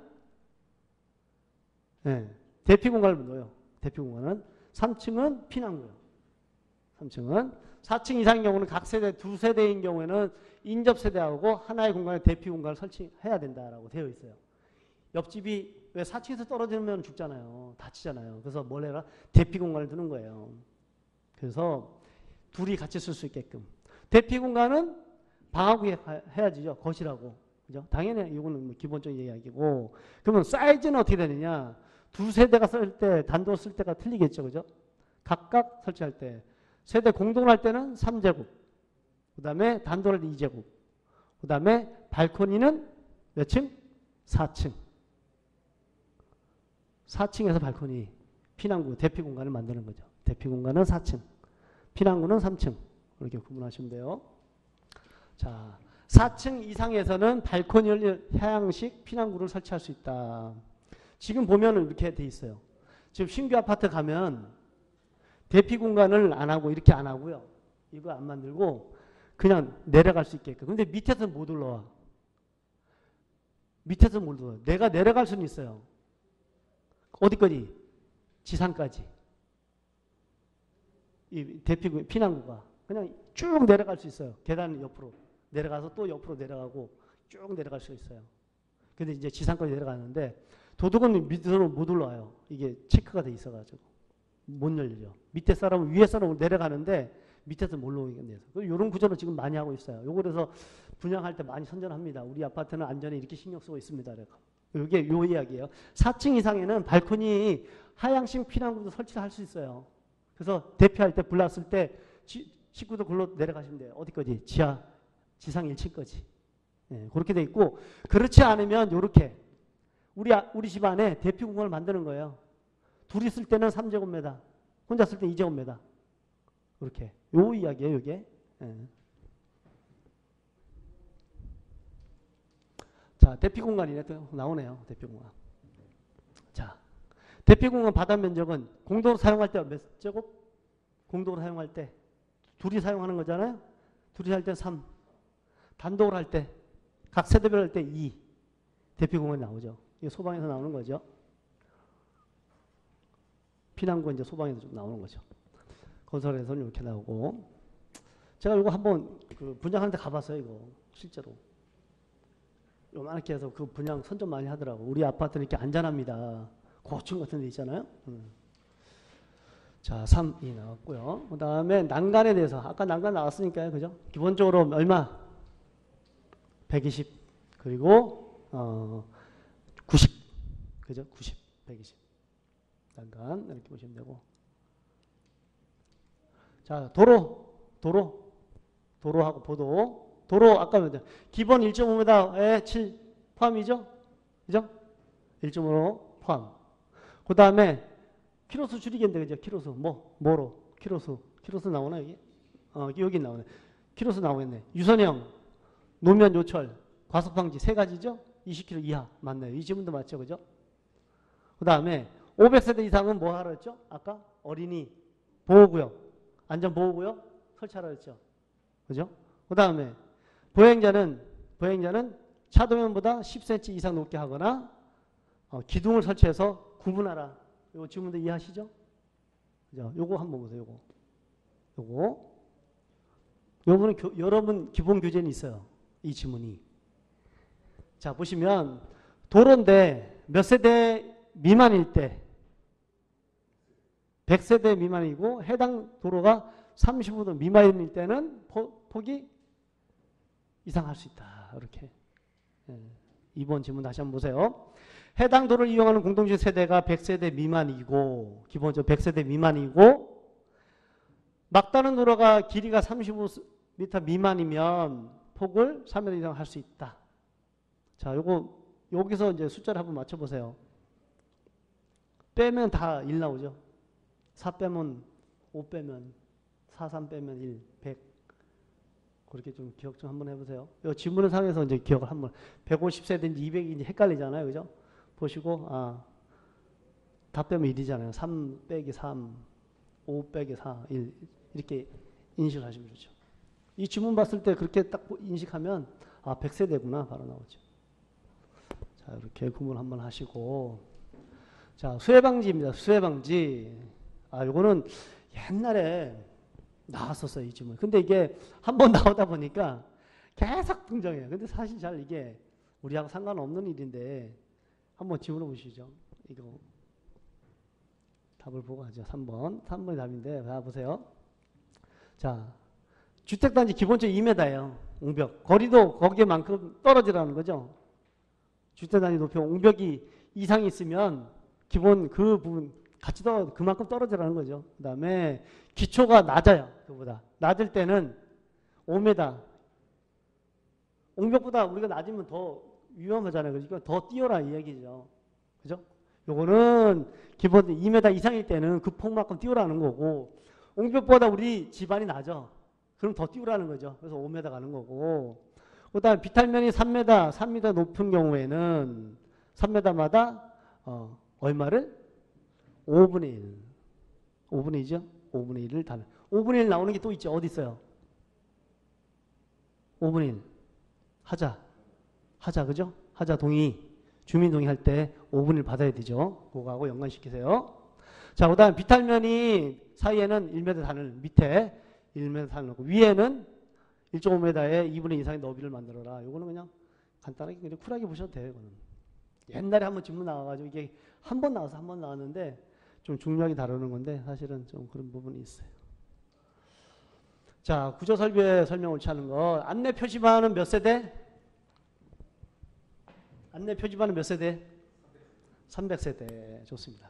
네, 대피 공간을 넣어요. 대피 공간은. 삼 층은 피난구요. 삼 층은. 사 층 이상인 경우는 각 세대, 두 세대인 경우에는 인접 세대하고 하나의 공간에 대피 공간을 설치해야 된다라고 되어 있어요. 옆집이 왜 사 층에서 떨어지면 죽잖아요. 다치잖아요. 그래서 뭘 해라? 대피 공간을 두는 거예요. 그래서 둘이 같이 쓸 수 있게끔. 대피 공간은 방하고 해야지죠. 거실하고. 그죠? 당연히 이거는 뭐 기본적인 이야기고. 그러면 사이즈는 어떻게 되느냐? 두 세대가 쓸 때, 단독 쓸 때가 틀리겠죠. 그죠? 각각 설치할 때. 세대 공동을 할 때는 삼 제곱. 그 다음에 단독을 할 때 이 제곱. 그 다음에 발코니는 몇 층? 사 층. 사 층에서 발코니, 피난구, 대피 공간을 만드는 거죠. 대피 공간은 사 층. 피난구는 삼 층. 이렇게 구분하시면 돼요. 자, 사 층 이상에서는 발코니 열린 하향식 피난구를 설치할 수 있다. 지금 보면 이렇게 돼 있어요. 지금 신규 아파트 가면 대피 공간을 안 하고 이렇게 안 하고요. 이거 안 만들고 그냥 내려갈 수 있게끔. 근데 밑에서 못 올라와. 밑에서 못 올라와. 내가 내려갈 수는 있어요. 어디까지? 지상까지. 이 대피 피난구가 그냥 쭉 내려갈 수 있어요. 계단 옆으로 내려가서 또 옆으로 내려가고 쭉 내려갈 수 있어요. 근데 이제 지상까지 내려가는데 도둑은 밑으로 못 올라와요. 이게 체크가 돼 있어가지고 못 열리죠. 밑에 사람은 위에 사람으로 내려가는데 밑에서 못 올라오게 돼서 이런 구조를 지금 많이 하고 있어요. 요거 그래서 분양할 때 많이 선전합니다. 우리 아파트는 안전에 이렇게 신경 쓰고 있습니다. 이게 요 이야기예요. 사 층 이상에는 발코니 하향식 피난구도 설치할 수 있어요. 그래서 대피할 때 불 났을 때 지, 식구도 글로 내려가시면 돼요. 어디까지? 지하, 지상 일 층까지. 예, 그렇게 돼 있고 그렇지 않으면 요렇게 우리, 우리 집 안에 대피 공간을 만드는 거예요. 둘이 쓸 때는 삼 제곱미터, 혼자 쓸 때 이 제곱미터. 이렇게. 요 이야기예요, 요게. 예. 자, 대피 공간이네. 또 나오네요. 대피 공간. 자, 대피 공간 바닥 면적은 공동으로 사용할 때 몇 제곱? 공동으로 사용할 때. 둘이 사용하는 거잖아요. 둘이 할 때 삼. 단독으로 할 때, 각 세대별 할 때 이. 대피 공간이 나오죠. 이게 소방에서 나오는 거죠. 피난구 이제 소방에서 좀 나오는 거죠. 건설에서는 이렇게 나오고. 제가 이거 한번 그 분양하는데 가봤어요, 이거. 실제로. 요만하게 해서 그 분양 선전 많이 하더라고. 우리 아파트는 이렇게 안전합니다. 고층 같은 데 있잖아요. 음. 자, 삼이 나왔고요. 그 다음에 난간에 대해서. 아까 난간 나왔으니까요. 그죠? 기본적으로 얼마? 백이십. 그리고, 어, 구십. 그죠? 구십, 백이십. 난간. 이렇게 보시면 되고. 자, 도로. 도로. 도로하고 보도. 도로, 아까 뭐죠? 기본 일 점 오 미터에 칠 포함이죠? 그죠? 일 점 오로 포함. 그 다음에, 키로수 줄이겠는데, 그죠? 키로수. 뭐, 뭐로? 키로수. 키로수 나오나, 여기? 어, 여기 나오네. 키로수 나오겠네. 유선형, 노면 요철, 과속방지 세 가지죠? 이십 킬로미터 이하. 맞나요? 이 지문도 맞죠? 그죠? 그 다음에, 오백 세대 이상은 뭐 하라 했죠? 아까? 어린이 보호구역, 안전보호구역 설치하라 했죠? 그죠? 그 다음에, 보행자는, 보행자는 차도면보다 십 센티미터 이상 높게 하거나, 어, 기둥을 설치해서 구분하라. 요거 지문도 이해하시죠? 그죠? 요거 한번 보세요, 요거. 요거. 요거는 교, 여러분 기본 교재는 있어요. 이 지문이. 자, 보시면, 도로인데 몇 세대 미만일 때, 백 세대 미만이고, 해당 도로가 삼십오 도 미만일 때는 포, 폭이 이상할 수 있다. 이렇게. 예. 이번 지문 다시 한번 보세요. 해당 도로를 이용하는 공동주택 세대가 백 세대 미만이고, 기본적으로 백 세대 미만이고, 막다른 도로가 길이가 삼십오 미터 미만이면 폭을 삼 미터 이상 할 수 있다. 자, 요거, 여기서 이제 숫자를 한번 맞춰보세요. 빼면 다 일 나오죠. 사 빼면 오 빼면 사, 삼 빼면 일, 백. 그렇게 좀 기억 좀 한번 해보세요. 요 지문을 상에서 이제 기억을 한번, 백오십 세대인지 이백인지 헷갈리잖아요. 그죠? 보시고, 아, 다 빼면 일이잖아요. 삼 빼기 삼, 오 빼기 사, 일. 이렇게 인식을 하시면 좋죠. 이 지문 봤을 때 그렇게 딱 인식하면, 아, 백 세대구나. 바로 나오죠. 자, 이렇게 구분 한번 하시고. 자, 수해방지입니다. 수해방지. 아, 요거는 옛날에 나왔었어요, 이 지문. 근데 이게 한번 나오다 보니까 계속 등장해요. 근데 사실 잘 이게 우리하고 상관없는 일인데, 한번 지문을 보시죠. 이거 답을 보고 하죠. 삼 번. 삼 번이 답인데, 자, 보세요. 자, 주택단지 기본적으로 이 미터예요. 옹벽. 거리도 거기에만큼 떨어지라는 거죠. 주택단지 높이 옹벽이 이상이 있으면 기본 그 부분 같이 떨어, 그만큼 떨어지라는 거죠. 그 다음에 기초가 낮아요. 그보다. 낮을 때는 오 미터. 옹벽보다 우리가 낮으면 더 위험하잖아요. 그러니까 더 뛰어라 이 얘기죠. 그죠? 요거는 기본 이 미터 이상일 때는 그 폭만큼 뛰어라는 거고, 옹벽보다 우리 집안이 낮아. 그럼 더 띄우라는 거죠. 그래서 오 미터 가는 거고. 그 다음에 비탈면이 삼 미터, 삼 미터 높은 경우에는 삼 미터마다 어, 얼마를? 오분의 일. 오분의 일이죠? 오분의 일을 다. 오분의 일 나오는 게 또 있죠. 어디 있어요? 오분의 일. 하자. 하자, 그죠? 하자 동의. 주민 동의할 때 오분의 일 받아야 되죠. 그거하고 연관시키세요. 자, 그 다음 비탈면이 사이에는 일 미터 단을, 밑에 일 미터 단을 놓고, 위에는 일 점 오 미터에 이분의 일 이상의 너비를 만들어라. 이거는 그냥 간단하게 그냥 쿨하게 보셔도 돼요. 이거는. 옛날에 한번 질문 나와가지고 이게 한 번 나와서 한 번 나왔는데 좀 중요하게 다루는 건데 사실은 좀 그런 부분이 있어요. 자, 구조 설비에 설명 옳지 않은 거. 안내 표지판은 몇 세대? 안내 표지판은 몇 세대? 삼백 세대. 좋습니다.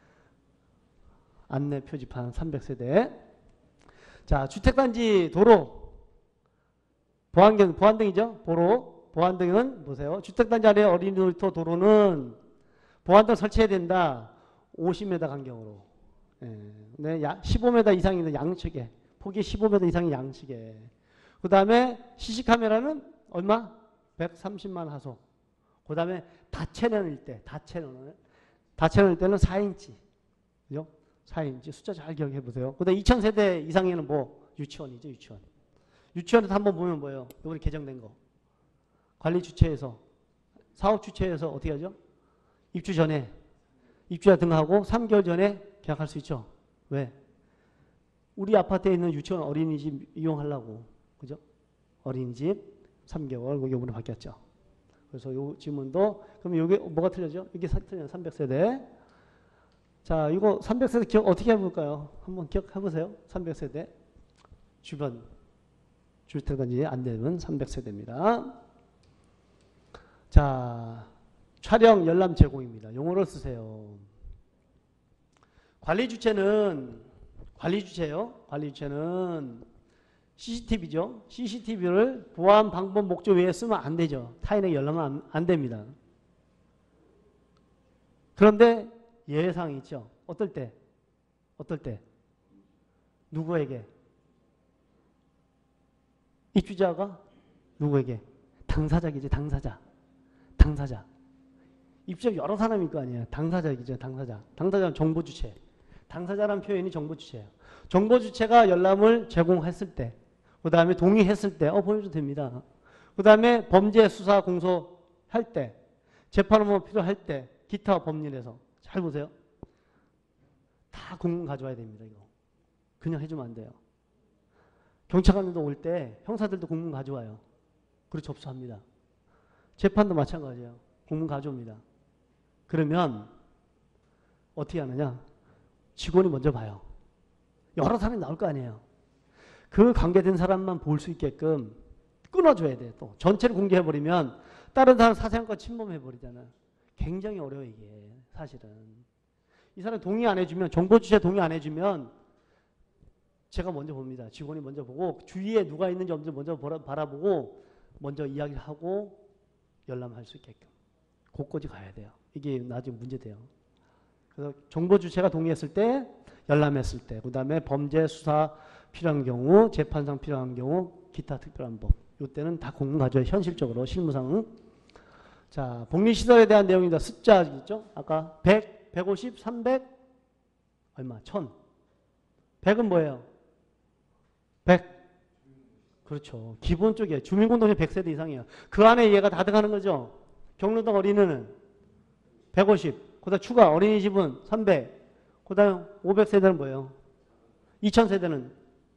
안내 표지판 삼백 세대. 자, 주택단지 도로. 보안경, 보안등이죠? 도로. 보안등은 보세요. 주택단지 안에 어린이 놀이터 도로는 보안등 설치해야 된다. 오십 미터 간격으로. 예. 네, 십오 미터 이상이 있는 양측에. 폭이 십오 미터 이상의 양측에. 그 다음에 씨씨카메라는 얼마? 백삼십만 화소. 그 다음에 다채널일 때, 다채널. 다채널일 때는 사 인치. 그죠? 사 인치. 숫자 잘 기억해 보세요. 그 다음에 이천 세대 이상에는 뭐? 유치원이죠, 유치원. 유치원에서 한번 보면 뭐예요? 이번에 개정된 거. 관리 주체에서, 사업 주체에서 어떻게 하죠? 입주 전에, 입주자 등하고 삼 개월 전에 계약할 수 있죠. 왜? 우리 아파트에 있는 유치원 어린이집 이용하려고. 그죠? 어린이집 삼 개월, 그게 이번에 바뀌었죠. 그래서 요 질문도, 그럼 여기 뭐가 틀려죠? 이게 틀려요. 삼백 세대. 자, 이거 삼백 세대 기억 어떻게 해볼까요? 한번 기억해 보세요. 삼백 세대. 주변 주택단지 안내는 삼백 세대입니다. 자, 촬영 열람 제공입니다. 용어를 쓰세요. 관리 주체는, 관리 주체요. 관리 주체는 씨씨티비죠. 씨씨티비를 보안 방법 목적 외에 쓰면 안 되죠. 타인에게 열람은 안, 안 됩니다. 그런데 예외사항이 있죠. 어떨 때? 어떨 때? 누구에게? 입주자가 누구에게? 당사자이지, 당사자. 당사자. 입주자 여러 사람일 거 아니에요. 당사자이죠, 당사자. 당사자는 정보 주체. 당사자라는 표현이 정보 주체예요. 정보 주체가 열람을 제공했을 때, 그 다음에 동의했을 때, 어, 보여줘도 됩니다. 그 다음에 범죄 수사 공소할 때, 재판업무 필요할 때, 기타 법률에서. 잘 보세요. 다 공문 가져와야 됩니다, 이거. 그냥 해주면 안 돼요. 경찰관들도 올 때 형사들도 공문 가져와요. 그리고 접수합니다. 재판도 마찬가지예요. 공문 가져옵니다. 그러면 어떻게 하느냐? 직원이 먼저 봐요. 여러 사람이 나올 거 아니에요. 그 관계된 사람만 볼 수 있게끔 끊어줘야 돼요. 또 전체를 공개해버리면 다른 사람 사생활과 침범해버리잖아요. 굉장히 어려워 이게 사실은. 이 사람 동의 안 해주면, 정보 주체 동의 안 해주면 제가 먼저 봅니다. 직원이 먼저 보고 주위에 누가 있는지 없는지 먼저 바라보고 먼저 이야기를 하고 열람할 수 있게끔. 곳곳이 가야 돼요. 이게 나중에 문제돼요. 그래서 정보 주체가 동의했을 때, 열람했을 때, 그 다음에 범죄 수사 필요한 경우, 재판상 필요한 경우, 기타 특별한 법. 이때는 다 공문 가져야 현실적으로 실무상. 자, 복리시설에 대한 내용입니다. 숫자 있죠? 아까 백, 백오십, 삼백, 얼마? 천. 백은 뭐예요? 백. 그렇죠. 기본 쪽에 주민공동체 백 세대 이상이에요. 그 안에 얘가 다 들어가는 거죠. 경로당 어린이는 백오십. 그 다음 추가 어린이집은 삼백. 그 다음 오백 세대는 뭐예요? 이천 세대는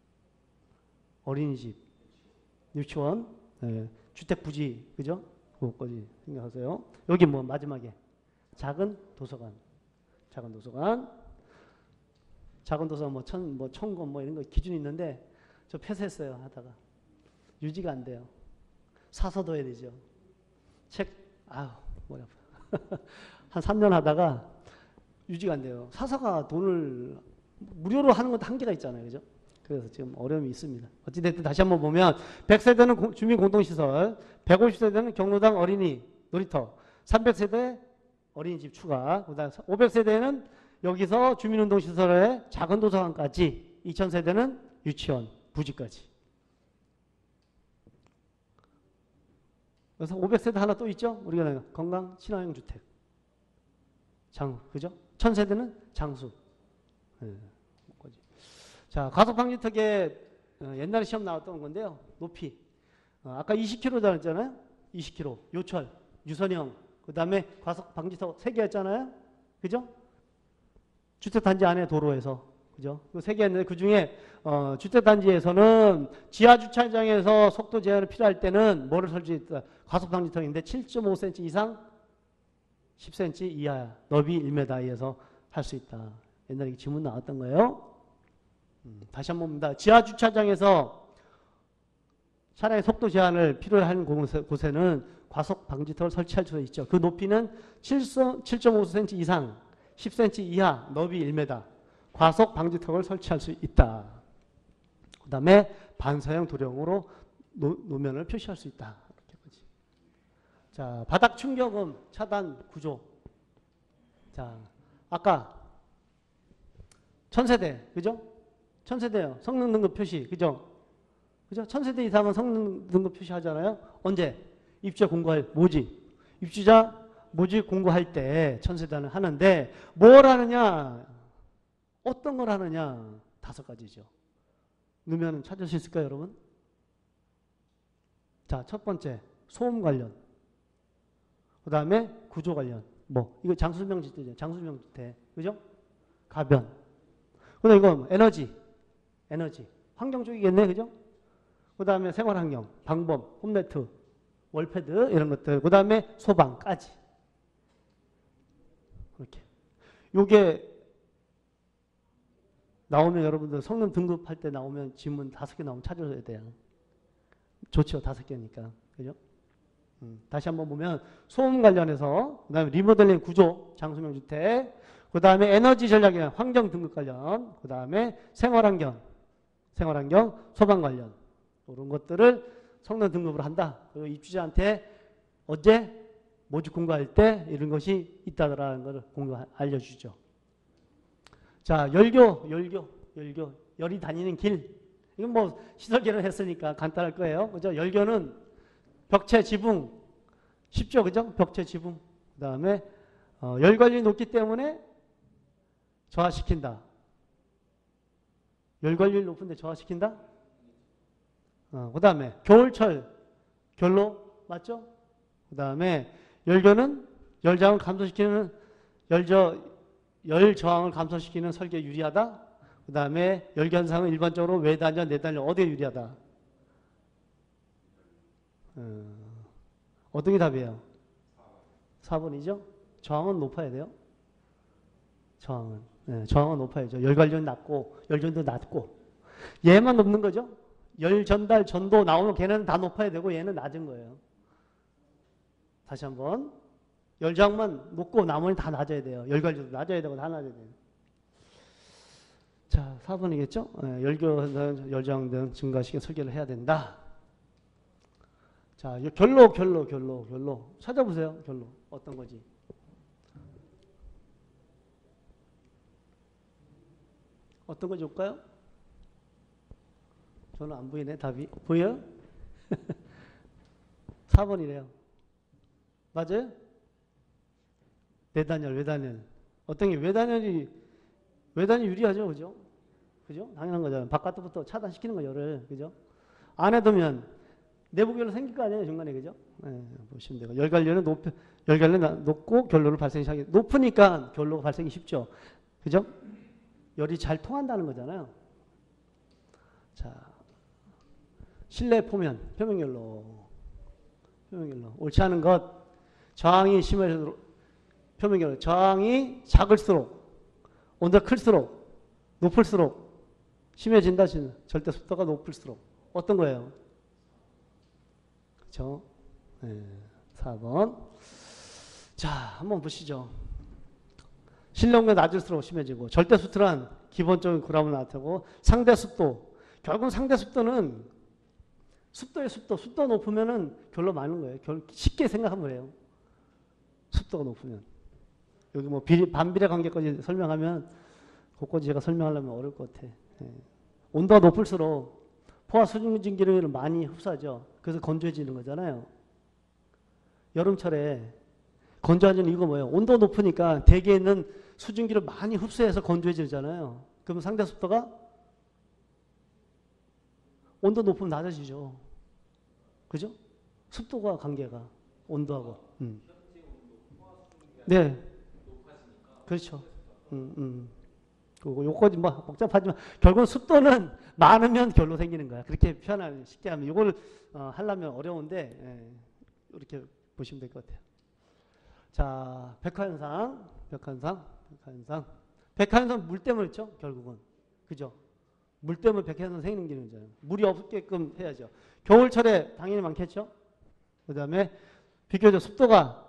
어린이집, 유치원, 네. 주택부지, 그죠? 그것까지 생각하세요. 여기 뭐 마지막에 작은 도서관, 작은 도서관, 작은 도서관 뭐 천, 뭐 천권 뭐 이런 거 기준이 있는데 저 폐쇄했어요 하다가 유지가 안 돼요. 사서 둬야 되죠. 책, 아우 머리 아파. 한 삼 년 하다가 유지가 안 돼요. 사서가 돈을 무료로 하는 것도 한계가 있잖아요, 그죠? 그래서 지금 어려움이 있습니다. 어찌됐든 다시 한번 보면 백 세대는 주민공동시설, 백오십 세대는 경로당 어린이 놀이터, 삼백 세대 어린이집 추가, 그다음 오백 세대는 여기서 주민운동시설에 작은 도서관까지 이천 세대는 유치원, 부지까지. 그래서 오백 세대 하나 또 있죠? 우리가 건강 친환경 주택. 장, 그죠? 천 세대는 장수. 네. 자, 과속 방지턱에 옛날에 시험 나왔던 건데요. 높이. 어, 아까 이십 킬로미터 했잖아요. 이십 킬로미터. 요철, 유선형. 그 다음에 과속 방지턱 세 개 했잖아요. 그죠? 주택단지 안에 도로에서. 그죠? 세 개 했는데 그 중에 어, 주택단지에서는 지하주차장에서 속도 제한이 필요할 때는 뭐를 설치했다? 과속방지턱인데 칠 점 오 센티미터 이상 십 센티미터 이하 너비 일 미터 이하에서 할 수 있다. 옛날에 지문 나왔던 거예요. 음, 다시 한번 봅니다. 지하주차장에서 차량의 속도 제한을 필요한 곳에는 과속방지턱을 설치할 수 있죠. 그 높이는 칠 점 오 센티미터 이상 십 센티미터 이하 너비 일 미터 과속 방지턱을 설치할 수 있다. 그 다음에 반사형 도령으로 노, 노면을 표시할 수 있다. 이렇게까지. 자, 바닥 충격음 차단 구조. 자, 아까 천세대, 그죠? 천세대요. 성능 등급 표시, 그죠? 그죠? 천세대 이상은 성능 등급 표시하잖아요. 언제? 입주자 공고할 모집. 입주자 모집 공고할 때 천세대는 하는데 뭘 하느냐? 어떤 걸 하느냐? 다섯 가지죠. 넣으면 찾을 수 있을까요, 여러분? 자, 첫 번째, 소음 관련. 그 다음에 구조 관련. 뭐, 이거 장수명주택이죠. 장수명주택. 그죠? 가변. 그 다음에 이건 에너지. 에너지. 환경 쪽이겠네, 그죠? 그 다음에 생활환경, 방범, 홈네트, 월패드, 이런 것들. 그 다음에 소방까지. 이렇게. 요게 나오면 여러분들 성능 등급할 때 나오면 지문 다섯 개 나오면 찾아줘야 돼요. 좋죠. 다섯 개니까. 그죠? 음, 다시 한번 보면 소음 관련해서, 그 다음에 리모델링 구조, 장수명 주택, 그 다음에 에너지 전략 관련, 환경 등급 관련, 그 다음에 생활환경, 생활환경, 소방 관련. 이런 것들을 성능 등급을 한다. 그리고 입주자한테 어제 모집 공고할 때 이런 것이 있다라는 것을 공유 알려주죠. 자, 열교, 열교, 열교, 열이 다니는 길. 이건 뭐 시설 개를 했으니까 간단할 거예요. 그죠? 열교는 벽체 지붕. 쉽죠? 그죠? 벽체 지붕. 그 다음에 어, 열 관리율이 높기 때문에 저하시킨다. 열 관리율이 높은데 저하시킨다? 어, 그 다음에 겨울철, 결로, 맞죠? 그 다음에 열교는 열장을 감소시키는 열저, 열 저항을 감소시키는 설계에 유리하다. 그 다음에 열견상은 일반적으로 외단열, 내단열 어디에 유리하다? 어, 어떤 게 답이에요? 사 번이죠? 저항은 높아야 돼요. 저항은. 네, 저항은 높아야죠. 열관련 낮고 열전도 낮고 얘만 높는 거죠. 열 전달 전도 나오면 걔는 다 높아야 되고 얘는 낮은 거예요. 다시 한번. 열저항만 높고 나머지는 다 낮아야 돼요. 열관련도 낮아야 되고 다 낮아야 돼요. 자, 사 번이겠죠? 네, 열교, 열저항 등 증가시켜 설계를 해야 된다. 자, 결로, 결로, 결로, 결로. 찾아보세요. 결로. 어떤 거지? 어떤 거 줄까요? 저는 안 보이네, 답이. 보여요? 사 번이래요. 맞아요? 내단열, 외단열. 어떤 게 외단열이, 외단이 유리하죠, 그죠? 그죠? 당연한 거잖아요. 바깥부터 차단시키는 거, 열을. 그죠? 안에 두면 내부 결로 생길 거 아니에요, 중간에. 그죠? 네, 보시면 되고. 열관련은 높, 열관련 높고 결로를 발생시하기. 높으니까 결로가 발생이 쉽죠. 그죠? 열이 잘 통한다는 거잖아요. 자, 실내 표면, 표면결로. 표면결로. 옳지 않은 것. 저항이 심해질수록, 표면결로. 저항이 작을수록, 온도가 클수록, 높을수록, 심해진다. 절대 습도가 높을수록. 어떤 거예요? 그렇죠? 네, 사 번. 자, 한번 보시죠. 실내 온도가 낮을수록 심해지고 절대 습도란 기본적인 그람을 나타내고 상대 습도. 결국은 상대 습도는 습도의 습도. 습도 높으면은 결로 많은 거예요. 결, 쉽게 생각하면 해요. 습도가 높으면. 여기 뭐 비리, 반비례 관계까지 설명하면 그것까지 제가 설명하려면 어려울 것 같아. 예. 온도가 높을수록 포화 수증기 기름을 많이 흡수하죠. 그래서 건조해지는 거잖아요. 여름철에 건조해지는 이유가 뭐예요? 온도가 높으니까 대기에 있는 수증기를 많이 흡수해서 건조해지잖아요. 그러면 상대 습도가 온도 높으면 낮아지죠. 그죠? 습도가 관계가 온도하고. 음. 네. 그렇죠. 음, 음. 그리고 요거지 뭐 복잡하지만 결국 습도는 많으면 결로 생기는 거야. 그렇게 표현하면 쉽게 하면 이걸 어, 하려면 어려운데 예, 이렇게 보시면 될 것 같아요. 자, 백화현상, 백화현상, 백화현상. 백화현상 물 때문에 있죠, 결국은. 그죠? 물 때문에 백화현상 생기는 기능이잖아요. 물이 없게끔 해야죠. 겨울철에 당연히 많겠죠? 그 다음에 비교적 습도가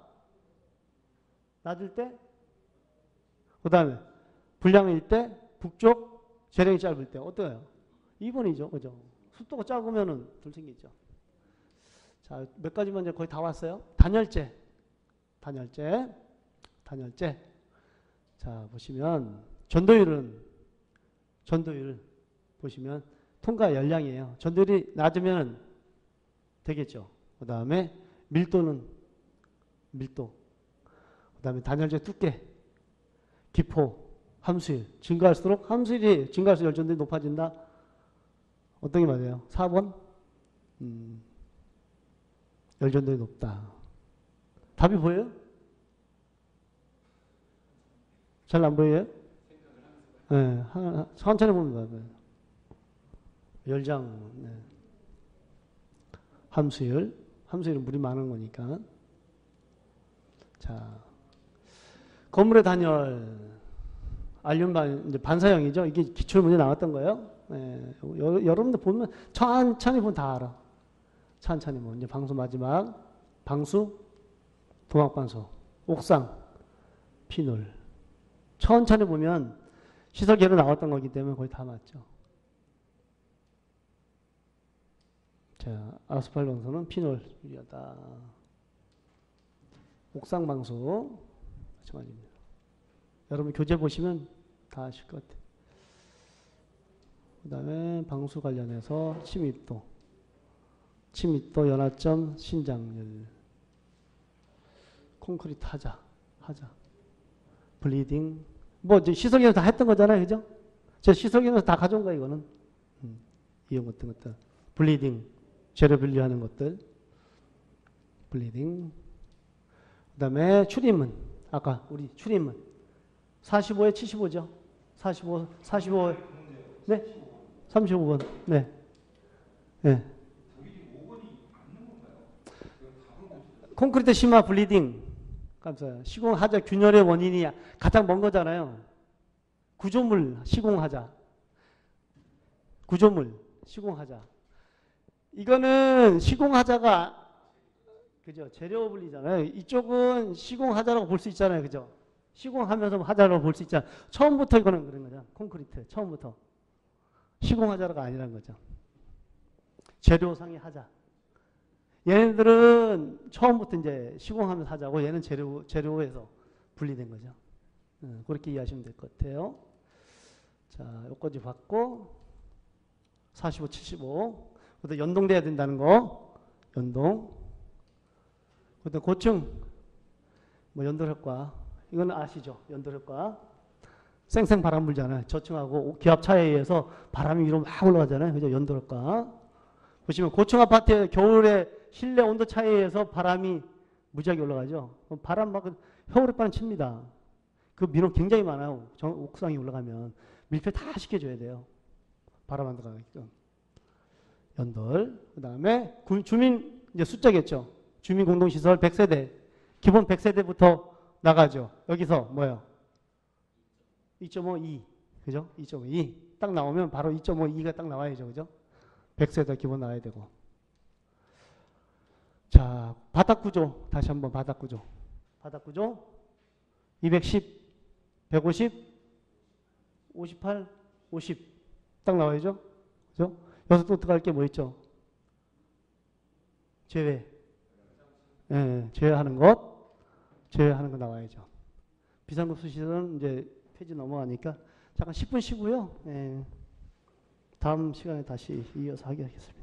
낮을 때, 그 다음에 불량일 때, 북쪽 재량이 짧을 때, 어때요? 이 번이죠, 그죠? 습도가 작으면은 덜 생기죠. 자, 몇 가지만 이제 거의 다 왔어요. 단열재, 단열재, 단열재. 자, 보시면 전도율은, 전도율 보시면 통과 열량이에요. 전도율이 낮으면 되겠죠. 그 다음에 밀도는 밀도. 그 다음에 단열재 두께, 기포, 함수율. 증가할수록 함수율이 증가할수록 열전도율이 높아진다. 어떤 게 맞아요? 사 번? 음, 열전도율이 높다. 답이 보여요? 잘 안 보여요? 네, 천천히 보면 봐요. 열장, 네. 함수율. 함수율은 물이 많은 거니까. 자, 건물의 단열, 알륨 반, 이제 반사형이죠. 이게 기출 문제 나왔던 거예요. 네, 여, 여러분들 보면 천천히 보면 다 알아. 천천히 보면 이제 방수 마지막, 방수, 도막방수, 옥상, 피놀. 천천히 보면 시설 계로 나왔던 거기 때문에 거의 다 맞죠. 자, 아스팔트 방수는 피놀 유리하다. 옥상 방수 마찬가지입니다. 여러분 교재 보시면 다 아실 것 같아요. 그 다음에 방수 관련해서 침입도, 침입도, 연화점, 신장률, 콘크리트 하자, 하자, 블리딩. 뭐 이제 시설경에서 다 했던 거잖아요, 그죠? 저 시설경에서 다 가져온 거야 이거는. 음, 이런 것들, 것들, 블리딩, 재료 분리하는 것들, 블리딩. 그 다음에 출입문, 아까 우리 출입문 사십오에 칠십오죠. 사십오, 사십오, 네, 삼십오 번, 네, 네. 콘크리트 심화 블리딩, 감사해요. 시공하자 균열의 원인이 가장 먼 거잖아요. 구조물 시공하자, 구조물 시공하자. 이거는 시공하자가 그죠? 재료 분리잖아요. 이쪽은 시공하자라고 볼 수 있잖아요, 그죠? 시공하면서 하자라고 볼 수 있잖아요. 처음부터 이거는 그런 거죠. 콘크리트 처음부터 시공하자가 아니라는 거죠. 재료상의 하자. 얘네들은 처음부터 이제 시공하면서 하자고 얘는 재료, 재료에서 분리된 거죠. 네, 그렇게 이해하시면 될 것 같아요. 자, 여기까지 봤고, 사십오, 칠십오. 그다음 연동돼야 된다는 거. 연동. 그다음 고층. 뭐 연돌효과. 이거는 아시죠? 연돌효과. 쌩쌩 바람 불잖아요. 저층하고 기압 차이에 의해서 바람이 위로 막 올라가잖아요. 그죠? 연돌효과. 보시면 고층 아파트에 겨울에 실내 온도 차이에 의해서 바람이 무지하게 올라가죠. 바람 막 혀울에 칩니다. 그 민원 굉장히 많아요. 옥상에 올라가면 밀폐 다 시켜줘야 돼요. 바람 안 들어가게끔. 연돌. 그 다음에 주민 이제 숫자겠죠. 주민 공동시설 백 세대. 기본 백 세대부터 나가죠. 여기서 뭐요? 이 점 오, 이. 그죠? 이 점 오, 이. 딱 나오면 바로 이 점 오, 이가 딱 나와야죠. 그죠? 백 세대 기본 나와야 되고. 자, 바닥 구조. 다시 한번 바닥 구조. 바닥 구조. 이백십, 백오십, 오십팔, 오십. 딱 나와야죠. 그죠? 여기서 또 들어갈 게 뭐 있죠? 제외. 예, 제외하는 것. 제외하는 거 나와야죠. 비상급 수시설은 이제 페이지 넘어가니까 잠깐 십 분 쉬고요. 예. 다음 시간에 다시 이어서 하겠습니다.